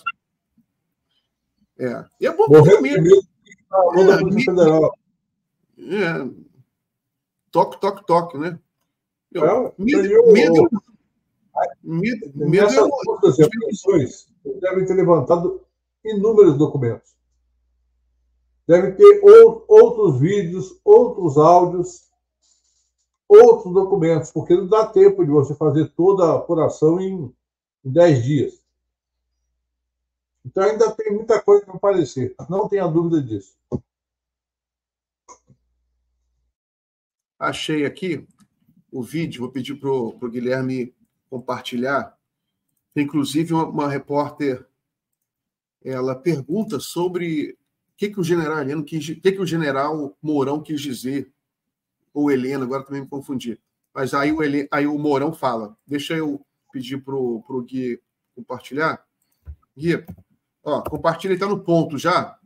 A: É, e é bom ter medo.
B: É, medo,
A: é, toque, toque, toque, né? Eu,
B: é,
A: medo,
B: eu,
A: medo, medo, medo
B: nessas é eleições, devem ter levantado inúmeros documentos. Devem ter ou, outros vídeos, outros áudios, outros documentos, porque não dá tempo de você fazer toda a apuração em dez dias. Então ainda tem muita coisa para aparecer. Não tenha dúvida disso.
A: Achei aqui o vídeo, vou pedir para o Guilherme compartilhar. Tem, inclusive, uma, uma repórter, ela pergunta sobre o que, que o general Heleno quis, o que, que o general Mourão quis dizer, ou Heleno, agora também me confundi. Mas aí o, Heleno, aí o Mourão fala. Deixa eu pedir para o Gui compartilhar. Gui, ó, compartilha, está no ponto já.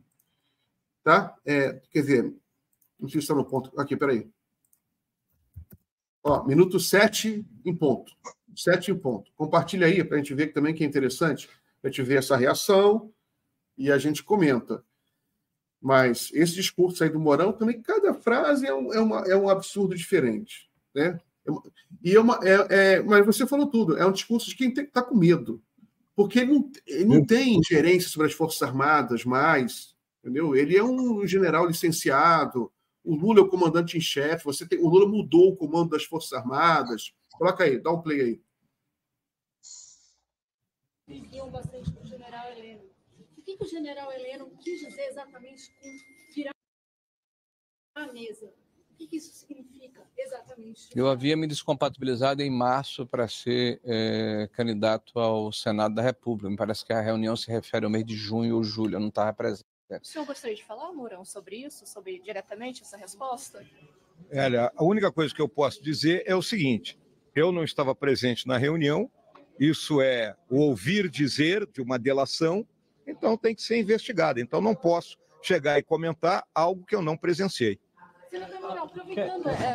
A: Tá? É, quer dizer, não sei se está no ponto. Aqui, peraí. Ó, minuto sete em ponto. Sete em ponto. Compartilha aí para a gente ver que também que é interessante. A gente vê essa reação e a gente comenta. Mas esse discurso aí do Mourão também, cada frase é um, é uma, é um absurdo diferente, né? E é uma, é, é, mas você falou tudo, é um discurso de quem está com medo, porque ele não, ele não tem ingerência sobre as Forças Armadas mais, entendeu? Ele é um general licenciado, o Lula é o comandante em chefe, você tem, o Lula mudou o comando das Forças Armadas. Coloca aí, dá um play aí.
G: Iam bastante para o general Heleno. O que, que o general Heleno quis dizer exatamente com virar a mesa? O que, que isso significa exatamente?
H: Eu havia me descompatibilizado em março para ser é, candidato ao Senado da República. Me parece que a reunião se refere ao mês de junho ou julho, eu não estava presente.
G: O senhor gostaria de falar, Mourão, sobre isso, sobre diretamente essa resposta?
E: Olha, a única coisa que eu posso dizer é o seguinte: eu não estava presente na reunião, isso é o ouvir dizer de uma delação, então tem que ser investigado. Então não posso chegar e comentar algo que eu não presenciei.
G: Senador Mourão, aproveitando... É,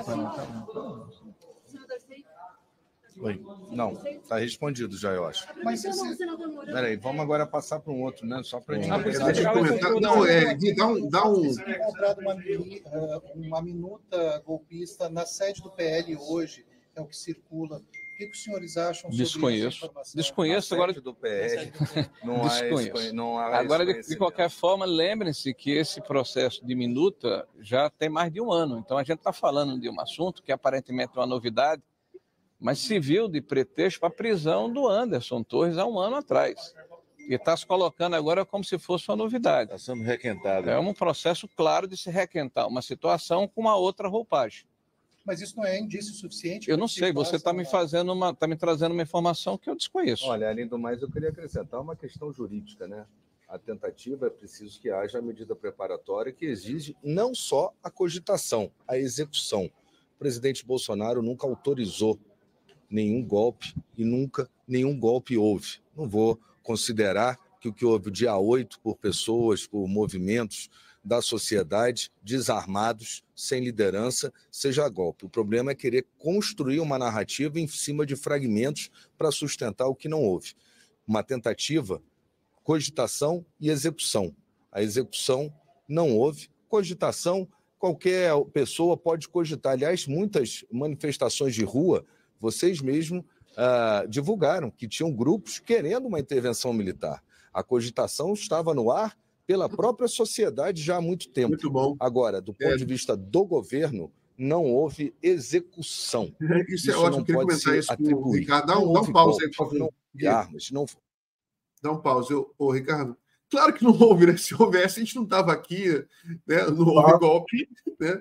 I: Oi. Não, está respondido já, eu acho.
G: Mas
I: peraí, vamos agora passar para um outro, né? Só para a gente...
A: Ah, deixa eu comentar. Não, é, dá um... Dá um...
J: Você tem encontrado uma, uma minuta golpista na sede do P L hoje, é o que circula. O que, que os senhores acham sobre
H: Desconheço.
J: essa informação?
H: Desconheço agora
I: do P L. Não há
H: Desconheço.
I: Não há
H: agora, de, de qualquer forma, lembrem-se que esse processo de minuta já tem mais de um ano. Então, a gente está falando de um assunto que aparentemente é uma novidade, mas serviu de pretexto para a prisão do Anderson Torres há um ano atrás. E está se colocando agora como se fosse uma novidade.
I: Está sendo requentado.
H: É um processo claro de se requentar uma situação com uma outra roupagem.
J: Mas isso não é indício suficiente?
H: Eu não sei, você está me fazendo uma, está me trazendo uma informação que eu desconheço.
I: Olha, além do mais, eu queria acrescentar uma questão jurídica, né? A tentativa é preciso que haja a medida preparatória que exige não só a cogitação, a execução. O presidente Bolsonaro nunca autorizou nenhum golpe e nunca nenhum golpe houve. Não vou considerar que o que houve dia oito por pessoas, por movimentos da sociedade desarmados, sem liderança, seja golpe. O problema é querer construir uma narrativa em cima de fragmentos para sustentar o que não houve. Uma tentativa, cogitação e execução. A execução não houve, cogitação qualquer pessoa pode cogitar. Aliás, muitas manifestações de rua, vocês mesmos uh, divulgaram que tinham grupos querendo uma intervenção militar. A cogitação estava no ar pela própria sociedade já há muito tempo.
A: Muito bom.
I: Agora, do ponto é. de vista do governo, não houve execução.
A: Isso, isso é ótimo, eu queria comentar isso com o Ricardo. Dá um, dá um pause aí, por favor.
I: Não houve armas, não...
A: Dá um pause. Eu, ô, Ricardo, claro que não houve, né? Se houvesse, a gente não estava aqui, né? Não houve ah. golpe, né?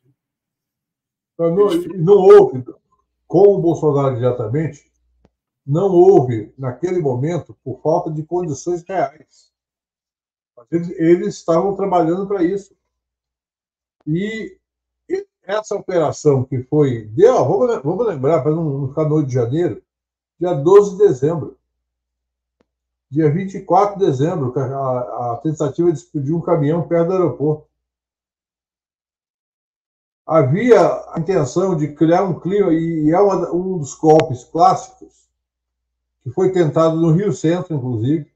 B: Não, não houve, com o Bolsonaro diretamente, não houve, naquele momento, por falta de condições reais. Eles, eles estavam trabalhando para isso. E essa operação que foi... Deu, vamos, vamos lembrar, para não ficar no oito de janeiro, dia doze de dezembro. Dia vinte e quatro de dezembro, a, a tentativa de explodir um caminhão perto do aeroporto. Havia a intenção de criar um clima, e é uma, um dos golpes clássicos, que foi tentado no Rio Centro, inclusive,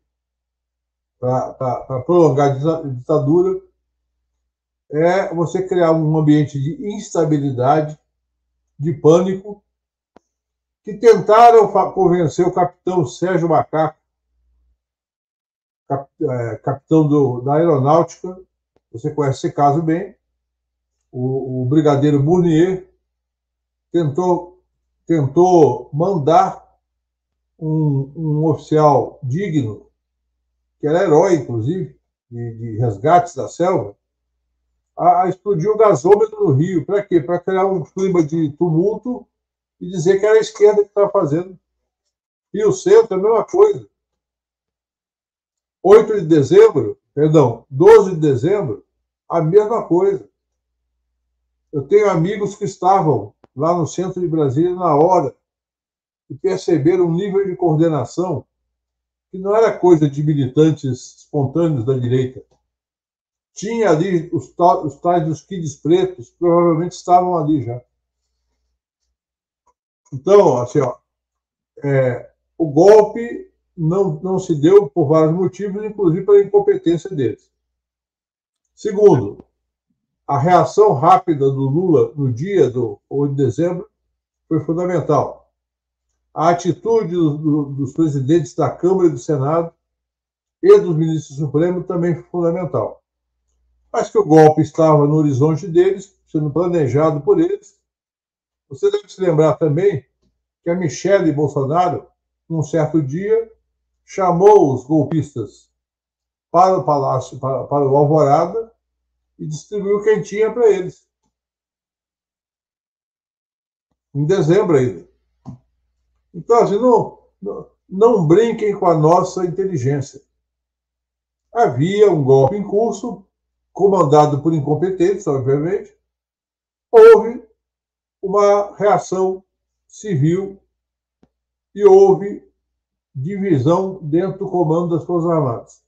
B: para prolongar a ditadura, é você criar um ambiente de instabilidade, de pânico, que tentaram convencer o capitão Sérgio Macaco, cap, é, capitão do, da aeronáutica, você conhece esse caso bem, o, o brigadeiro Bournier, tentou, tentou mandar um, um oficial digno, que era herói, inclusive, de, de resgates da selva, a, a explodir o gasômetro no Rio. Para quê? Para criar um clima de tumulto e dizer que era a esquerda que estava fazendo. E o centro é a mesma coisa. oito de dezembro, perdão, doze de dezembro, a mesma coisa. Eu tenho amigos que estavam lá no centro de Brasília na hora e perceberam um nível de coordenação que não era coisa de militantes espontâneos da direita. Tinha ali os, os tais dos kids pretos, provavelmente estavam ali já. Então, assim, ó, é, o golpe não, não se deu por vários motivos, inclusive pela incompetência deles. Segundo, a reação rápida do Lula no dia do oito de dezembro foi fundamental. A atitude do, do, dos presidentes da Câmara e do Senado e dos ministros supremos também foi fundamental. Mas que o golpe estava no horizonte deles, sendo planejado por eles. Você deve se lembrar também que a Michele Bolsonaro, num certo dia, chamou os golpistas para o Palácio, para, para o Alvorada, e distribuiu quentinha para eles. Em dezembro ainda. Então, assim, não, não, não brinquem com a nossa inteligência. Havia um golpe em curso, comandado por incompetentes, obviamente. Houve uma reação civil e houve divisão dentro do comando das Forças Armadas.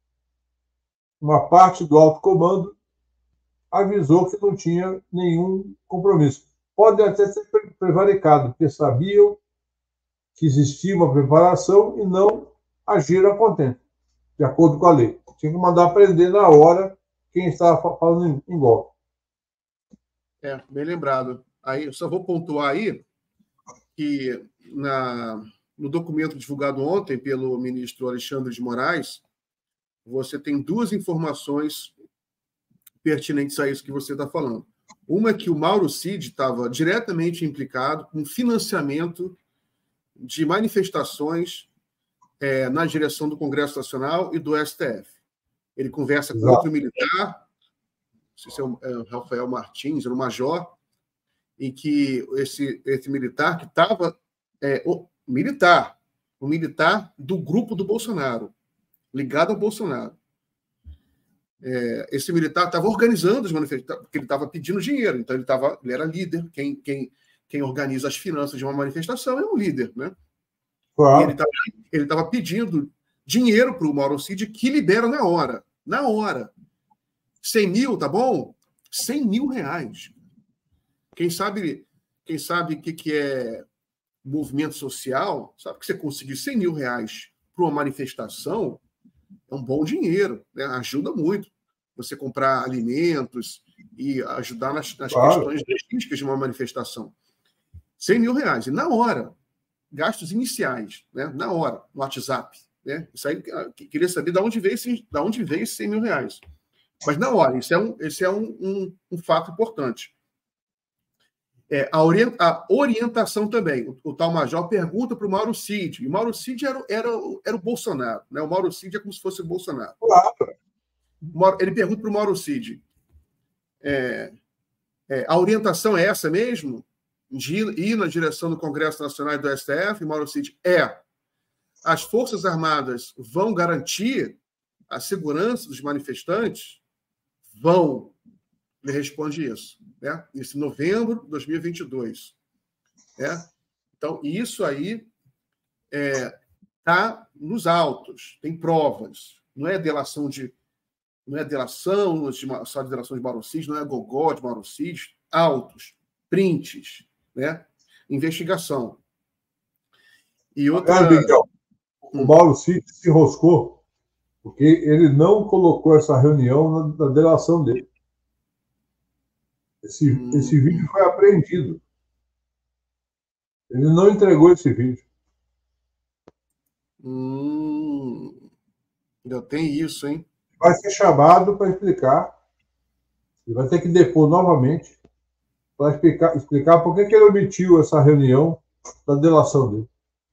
B: Uma parte do alto comando avisou que não tinha nenhum compromisso. Pode até ser prevaricado, porque sabiam que existia uma preparação e não agiram a contento, de acordo com a lei. Tinha que mandar prender na hora quem estava falando em golpe.
A: É, bem lembrado. Aí, eu só vou pontuar aí que na, no documento divulgado ontem pelo ministro Alexandre de Moraes, você tem duas informações pertinentes a isso que você está falando. Uma é que o Mauro Cid estava diretamente implicado com financiamento de manifestações é, na direção do Congresso Nacional e do S T F. Ele conversa com outro militar, não sei se é o Rafael Martins, era o major, em que esse, esse militar que estava... É, o militar, o militar do grupo do Bolsonaro, ligado ao Bolsonaro. É, esse militar estava organizando as manifestações, porque ele estava pedindo dinheiro, então ele, tava, ele era líder. Quem, quem, quem organiza as finanças de uma manifestação é um líder, né? Claro. Ele estava pedindo dinheiro para o Mauro Cid, que libera na hora. Na hora. cem mil, tá bom? cem mil reais. Quem sabe quem sabe o que, que é movimento social, sabe que você conseguir cem mil reais para uma manifestação é um bom dinheiro, né? Ajuda muito você comprar alimentos e ajudar nas, nas claro. questões logísticas de uma manifestação. cem mil reais. E na hora, gastos iniciais, né? Na hora, no WhatsApp. Né? Isso aí, queria saber de onde veio esse, de onde veio esses cem mil reais. Mas na hora, isso é um, esse é um, um, um fato importante. É, a, orient, a orientação também. O, o tal major pergunta para o Mauro Cid. E o Mauro Cid era, era, era o Bolsonaro. Né? O Mauro Cid é como se fosse o Bolsonaro. Claro. Ele pergunta para o Mauro Cid. É, é, a orientação é essa mesmo? De ir na direção do Congresso Nacional e do S T F? E o Mauro Cid é. As Forças Armadas vão garantir a segurança dos manifestantes? Vão. Ele responde isso. Né? Isso em novembro de dois mil e vinte e dois. Né? Então, isso aí está é, nos autos, tem provas. Não é delação de. Não é delação, de, só de delação de Mauro Cid, não é gogó de Mauro Cid, autos, prints, né? Investigação. E outra.
B: O Mauro Cid se enroscou porque ele não colocou essa reunião na, na delação dele. Esse, hum. esse vídeo foi apreendido. Ele não entregou esse vídeo.
A: Hum. Ainda tem isso, hein?
B: Vai ser chamado para explicar. Ele vai ter que depor novamente para explicar, explicar por que, que ele omitiu essa reunião da delação dele.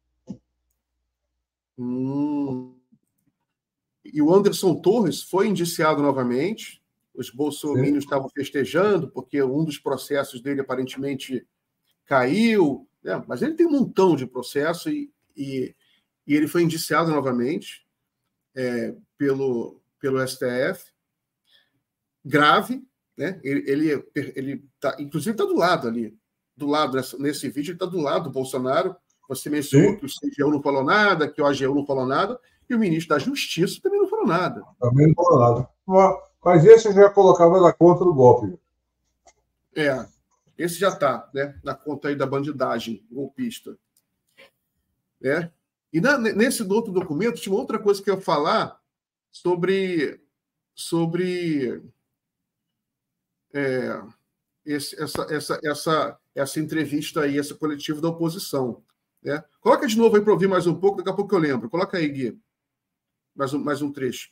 A: Hum. E o Anderson Torres foi indiciado novamente. Os bolsominions estavam festejando, porque um dos processos dele aparentemente caiu. Né? Mas ele tem um montão de processo e, e, e ele foi indiciado novamente é, pelo, pelo S T F. Grave, né? Ele, ele, ele tá, inclusive está do lado ali, do lado, nesse vídeo, ele está do lado do Bolsonaro. Você mencionou Sim. que o C G U não falou nada, que o A G U não falou nada, e o ministro da Justiça também não falou nada.
B: Também não falou nada. Mas esse já colocava na conta do golpe.
A: É. Esse já está, né, na conta aí da bandidagem golpista. É. E na, nesse outro documento tinha outra coisa que eu ia falar sobre, sobre é, esse, essa, essa, essa, essa entrevista aí, essa coletiva da oposição. Né? Coloca de novo aí para ouvir mais um pouco, daqui a pouco eu lembro. Coloca aí, Gui. Mais um, mais um trecho.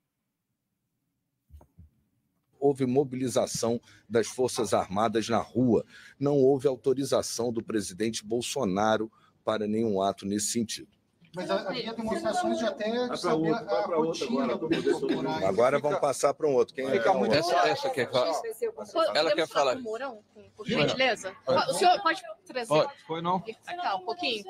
I: Houve mobilização das Forças Armadas na rua. Não houve autorização do presidente Bolsonaro para nenhum ato nesse sentido.
J: Mas havia demonstrações de até de saber a, a rotina do Moraes.
I: Agora vamos passar para um outro. Quem é?
H: Essa, essa quer falar. Ela quer falar.
K: Mourão, por gentileza? O senhor pode trazer?
H: Pode. Foi não?
K: Cá, um pouquinho.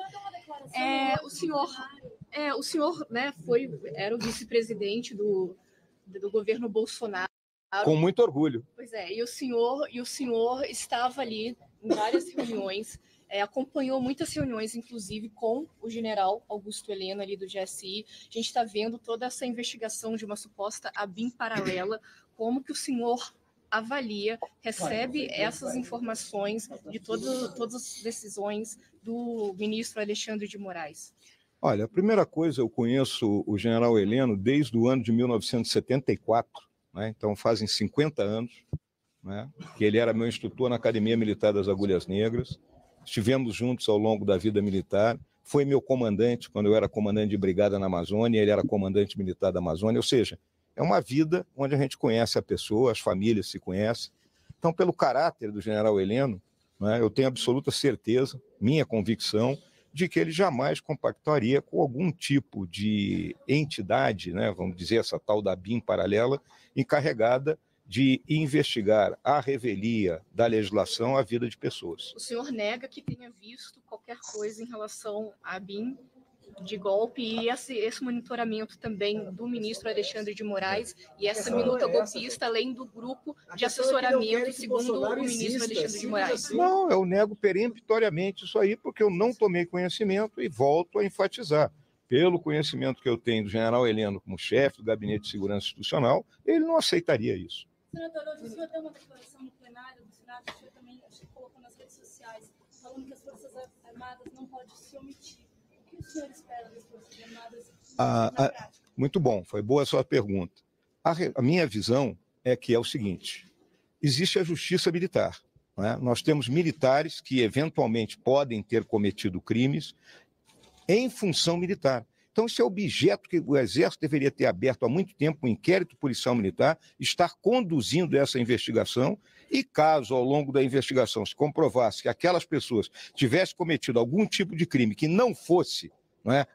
K: É, o senhor, é, o senhor, né, foi, era o vice-presidente do, do governo Bolsonaro.
E: Com muito orgulho.
K: Pois é, e o senhor, e o senhor estava ali em várias reuniões. É, acompanhou muitas reuniões, inclusive com o general Augusto Heleno, ali do G S I. A gente está vendo toda essa investigação de uma suposta ABIN paralela. Como que o senhor avalia, recebe essas informações de todo, todas as decisões do ministro Alexandre de Moraes?
E: Olha, a primeira coisa, eu conheço o general Heleno desde o ano de mil novecentos e setenta e quatro, né? Então fazem cinquenta anos, né, que ele era meu instrutor na Academia Militar das Agulhas Negras. Estivemos juntos ao longo da vida militar. Foi meu comandante quando eu era comandante de brigada na Amazônia, ele era comandante militar da Amazônia. Ou seja, é uma vida onde a gente conhece a pessoa, as famílias se conhecem. Então, pelo caráter do general Heleno, né, eu tenho absoluta certeza, minha convicção, de que ele jamais compactuaria com algum tipo de entidade, né, vamos dizer, essa tal da ABIN paralela, encarregada de investigar à revelia da legislação a vida de pessoas.
K: O senhor nega que tenha visto qualquer coisa em relação à ABIN de golpe e esse, esse monitoramento também do ministro Alexandre de Moraes e essa minuta golpista, além do grupo de assessoramento, segundo o ministro Alexandre de Moraes?
E: Não, eu nego peremptoriamente isso aí, porque eu não tomei conhecimento e volto a enfatizar. Pelo conhecimento que eu tenho do general Heleno como chefe do Gabinete de Segurança Institucional, ele não aceitaria isso.
G: Senador, hoje o senhor deu uma declaração no plenário do Senado, o senhor também acho que colocou nas redes sociais, falando que as Forças Armadas não podem se omitir. O que o senhor espera das Forças Armadas
E: ah,
G: na
E: ah,
G: prática?
E: Muito bom, foi boa a sua pergunta. A, a minha visão é que é o seguinte, existe a justiça militar. Não é? Nós temos militares que eventualmente podem ter cometido crimes em função militar. Então, esse é objeto que o Exército deveria ter aberto há muito tempo, um inquérito policial militar, estar conduzindo essa investigação e, caso ao longo da investigação se comprovasse que aquelas pessoas tivessem cometido algum tipo de crime que não fosse, não é,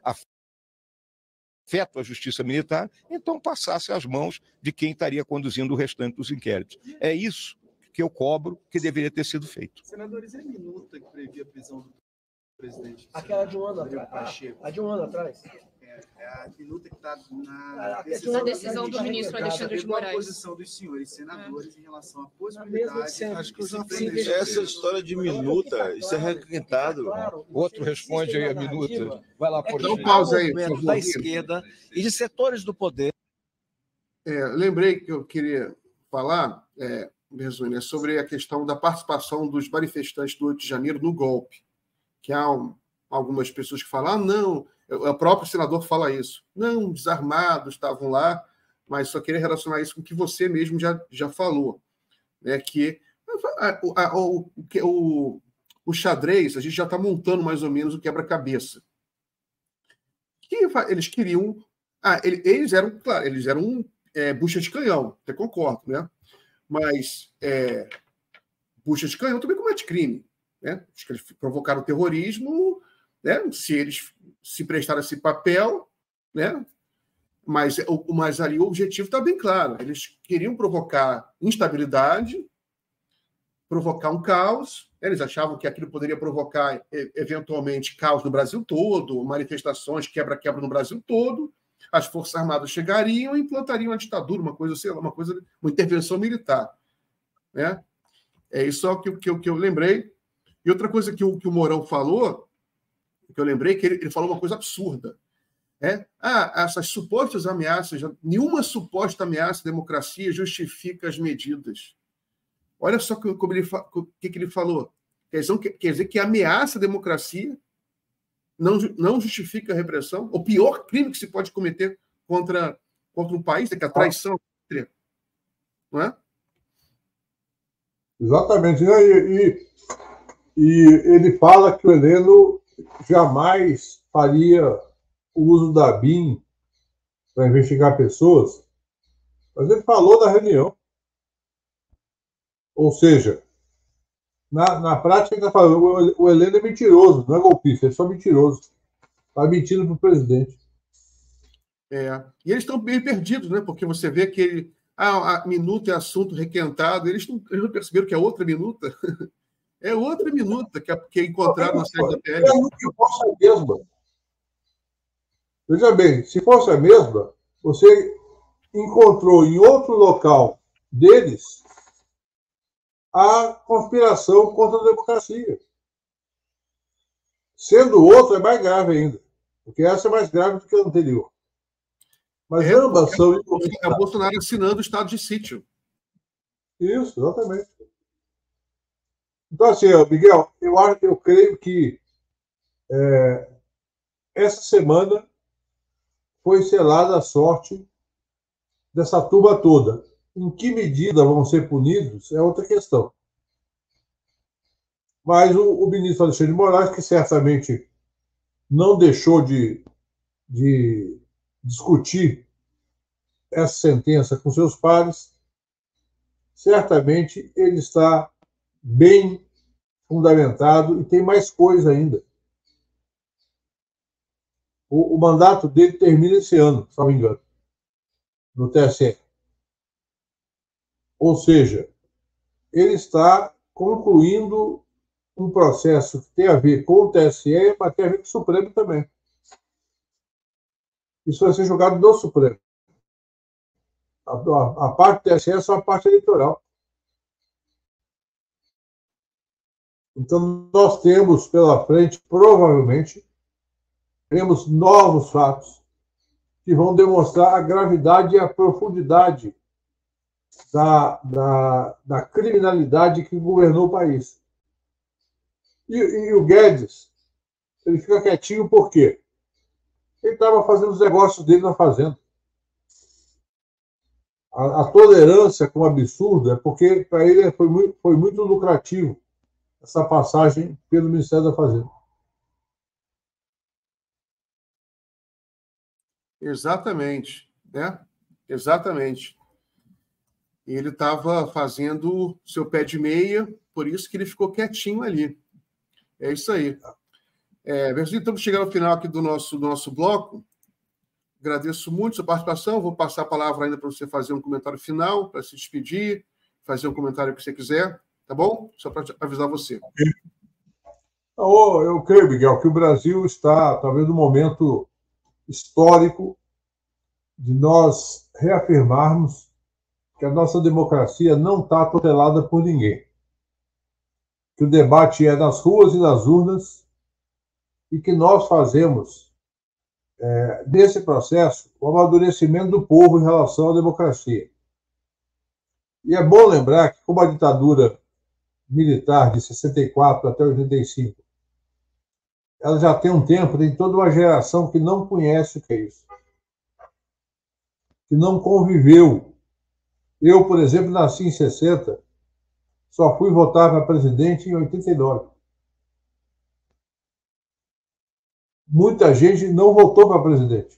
E: afeto à justiça militar, então passasse às mãos de quem estaria conduzindo o restante dos inquéritos. É isso que eu cobro que deveria ter sido feito.
L: Senadores, é a minuta que previa a prisão do presidente?
M: Aquela de um ano atrás. A de um ano atrás.
L: É a minuta que está na
K: decisão, a decisão do ministro Alexandre de Moraes.
L: A posição dos senhores senadores é. em relação à possibilidade...
I: Acho que essa história de minuta, isso é requintado.
E: Outro responde aí a minuta. Vai lá, por
A: Então, pausa aí, por favor.
L: Da esquerda e de setores do poder.
A: É, lembrei que eu queria falar, é, né, sobre a questão da participação dos manifestantes do oito de janeiro no golpe. Que há um, algumas pessoas que falam, ah, não, o próprio senador fala isso. Não, desarmados estavam lá, mas só queria relacionar isso com o que você mesmo já, já falou. Né, que a, a, o, o, o xadrez, a gente já está montando mais ou menos o quebra-cabeça. Que eles queriam... Ah, eles eram, claro, eles eram é, bucha de canhão, até concordo, né? Mas é, bucha de canhão também comete crime. Né? Acho que eles provocaram terrorismo, né? Se eles se prestaram esse papel, né? mas, mas ali o objetivo está bem claro. Eles queriam provocar instabilidade, provocar um caos. Eles achavam que aquilo poderia provocar, eventualmente, caos no Brasil todo, manifestações, quebra-quebra no Brasil todo. As Forças Armadas chegariam e implantariam a ditadura, uma coisa, sei lá, uma coisa, uma intervenção militar. Né? É isso só que, que, que eu lembrei. E outra coisa que o, que o Mourão falou, que eu lembrei, que ele, ele falou uma coisa absurda. É? Ah, essas supostas ameaças, nenhuma suposta ameaça à democracia justifica as medidas. Olha só como ele, o que, que ele falou. Quer dizer, quer dizer que ameaça a democracia, não, não justifica a repressão. O pior crime que se pode cometer contra, contra um país é que a traição. Não é?
B: Exatamente. E, e, e ele fala que o Heleno jamais faria o uso da B I M para investigar pessoas, mas ele falou da reunião. Ou seja, na, na prática, ele está falando, o Heleno é mentiroso, não é golpista, ele é só mentiroso. Está mentindo para o presidente.
A: É. E eles estão bem perdidos, né? Porque você vê que ele, ah, a minuta é assunto requentado, eles não, eles não perceberam que é outra minuta. É outra minuta que, que é encontrada na sede da P L.
B: Se fosse a mesma. Veja bem, se fosse a mesma, você encontrou em outro local deles a conspiração contra a democracia. Sendo outra, é mais grave ainda. Porque essa é mais grave do que a anterior. Mas
A: é,
B: ambas são...
A: É o Bolsonaro assinando o estado de sítio.
B: Isso, exatamente. Então, assim, Miguel, eu, acho, eu creio que é, essa semana foi selada a sorte dessa turma toda. Em que medida vão ser punidos é outra questão. Mas o, o ministro Alexandre de Moraes, que certamente não deixou de, de discutir essa sentença com seus pares, certamente ele está bem fundamentado e tem mais coisa ainda. O, o mandato dele termina esse ano, se não me engano, no T S E. Ou seja, ele está concluindo um processo que tem a ver com o T S E, mas tem a ver com o Supremo também. Isso vai ser julgado no Supremo. A, a, a parte do T S E é só a parte eleitoral. Então, nós temos pela frente, provavelmente, teremos novos fatos que vão demonstrar a gravidade e a profundidade da, da, da criminalidade que governou o país. E, e o Guedes, ele fica quietinho por quê? Ele estava fazendo os negócios dele na fazenda. A, a tolerância com o absurdo é porque, para ele, foi muito, foi muito lucrativo essa passagem pelo Ministério da Fazenda.
A: Exatamente, né? Exatamente. Ele estava fazendo seu pé de meia, por isso que ele ficou quietinho ali. É isso aí. É, estamos chegando ao final aqui do nosso, do nosso bloco. Agradeço muito a sua participação. Vou passar a palavra ainda para você fazer um comentário final, para se despedir, fazer um comentário que você quiser. Tá bom? Só para avisar você.
B: Eu creio, Miguel, que o Brasil está, talvez, num momento histórico de nós reafirmarmos que a nossa democracia não está tutelada por ninguém. Que o debate é nas ruas e nas urnas e que nós fazemos, é, desse processo, o amadurecimento do povo em relação à democracia. E é bom lembrar que, como a ditadura militar de sessenta e quatro até oitenta e cinco, ela já tem um tempo, tem toda uma geração que não conhece o que é isso, que não conviveu. Eu, por exemplo, nasci em sessenta, só fui votar para presidente em oitenta e nove. Muita gente não votou para presidente.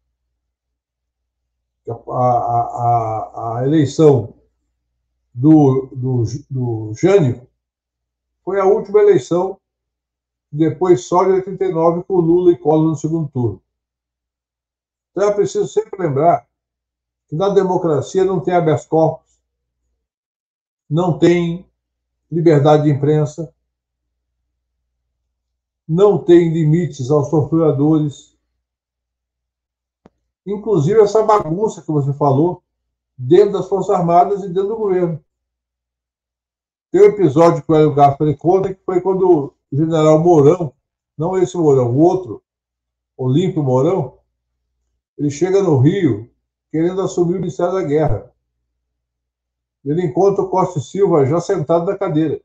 B: A, a, a, a eleição do, do, do Jânio foi a última eleição, depois só de oitenta e nove, com Lula e Collor no segundo turno. Então é preciso sempre lembrar que na democracia não tem habeas corpus, não tem liberdade de imprensa, não tem limites aos torturadores. Inclusive essa bagunça que você falou dentro das Forças Armadas e dentro do governo. Tem um episódio que o Hélio Gaspari conta, que foi quando o general Mourão, não esse Mourão, o outro, Olímpio Mourão, ele chega no Rio querendo assumir o Ministério da Guerra. ele encontra o Costa e Silva já sentado na cadeira.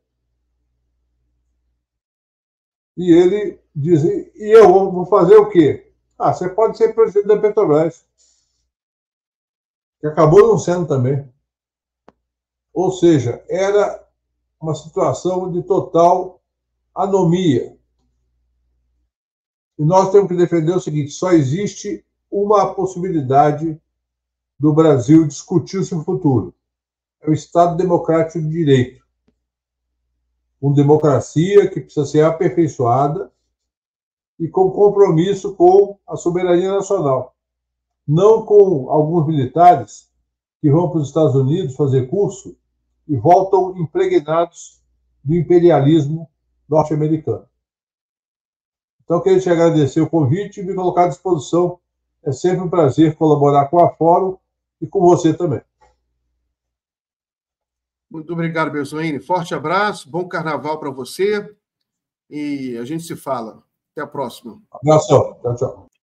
B: E ele diz, e eu vou fazer o quê? Ah, você pode ser presidente da Petrobras. Que acabou não sendo também. Ou seja, era uma situação de total anomia. E nós temos que defender o seguinte, só existe uma possibilidade do Brasil discutir o seu futuro. É o Estado Democrático de Direito. Uma democracia que precisa ser aperfeiçoada e com compromisso com a soberania nacional. Não com alguns militares que vão para os Estados Unidos fazer curso e voltam impregnados do imperialismo norte-americano. Então, queria te agradecer o convite e me colocar à disposição. É sempre um prazer colaborar com a Fórum e com você também.
A: Muito obrigado, Belzoini. Forte abraço, bom carnaval para você e a gente se fala. Até a próxima.
B: Abração. Tchau, tchau.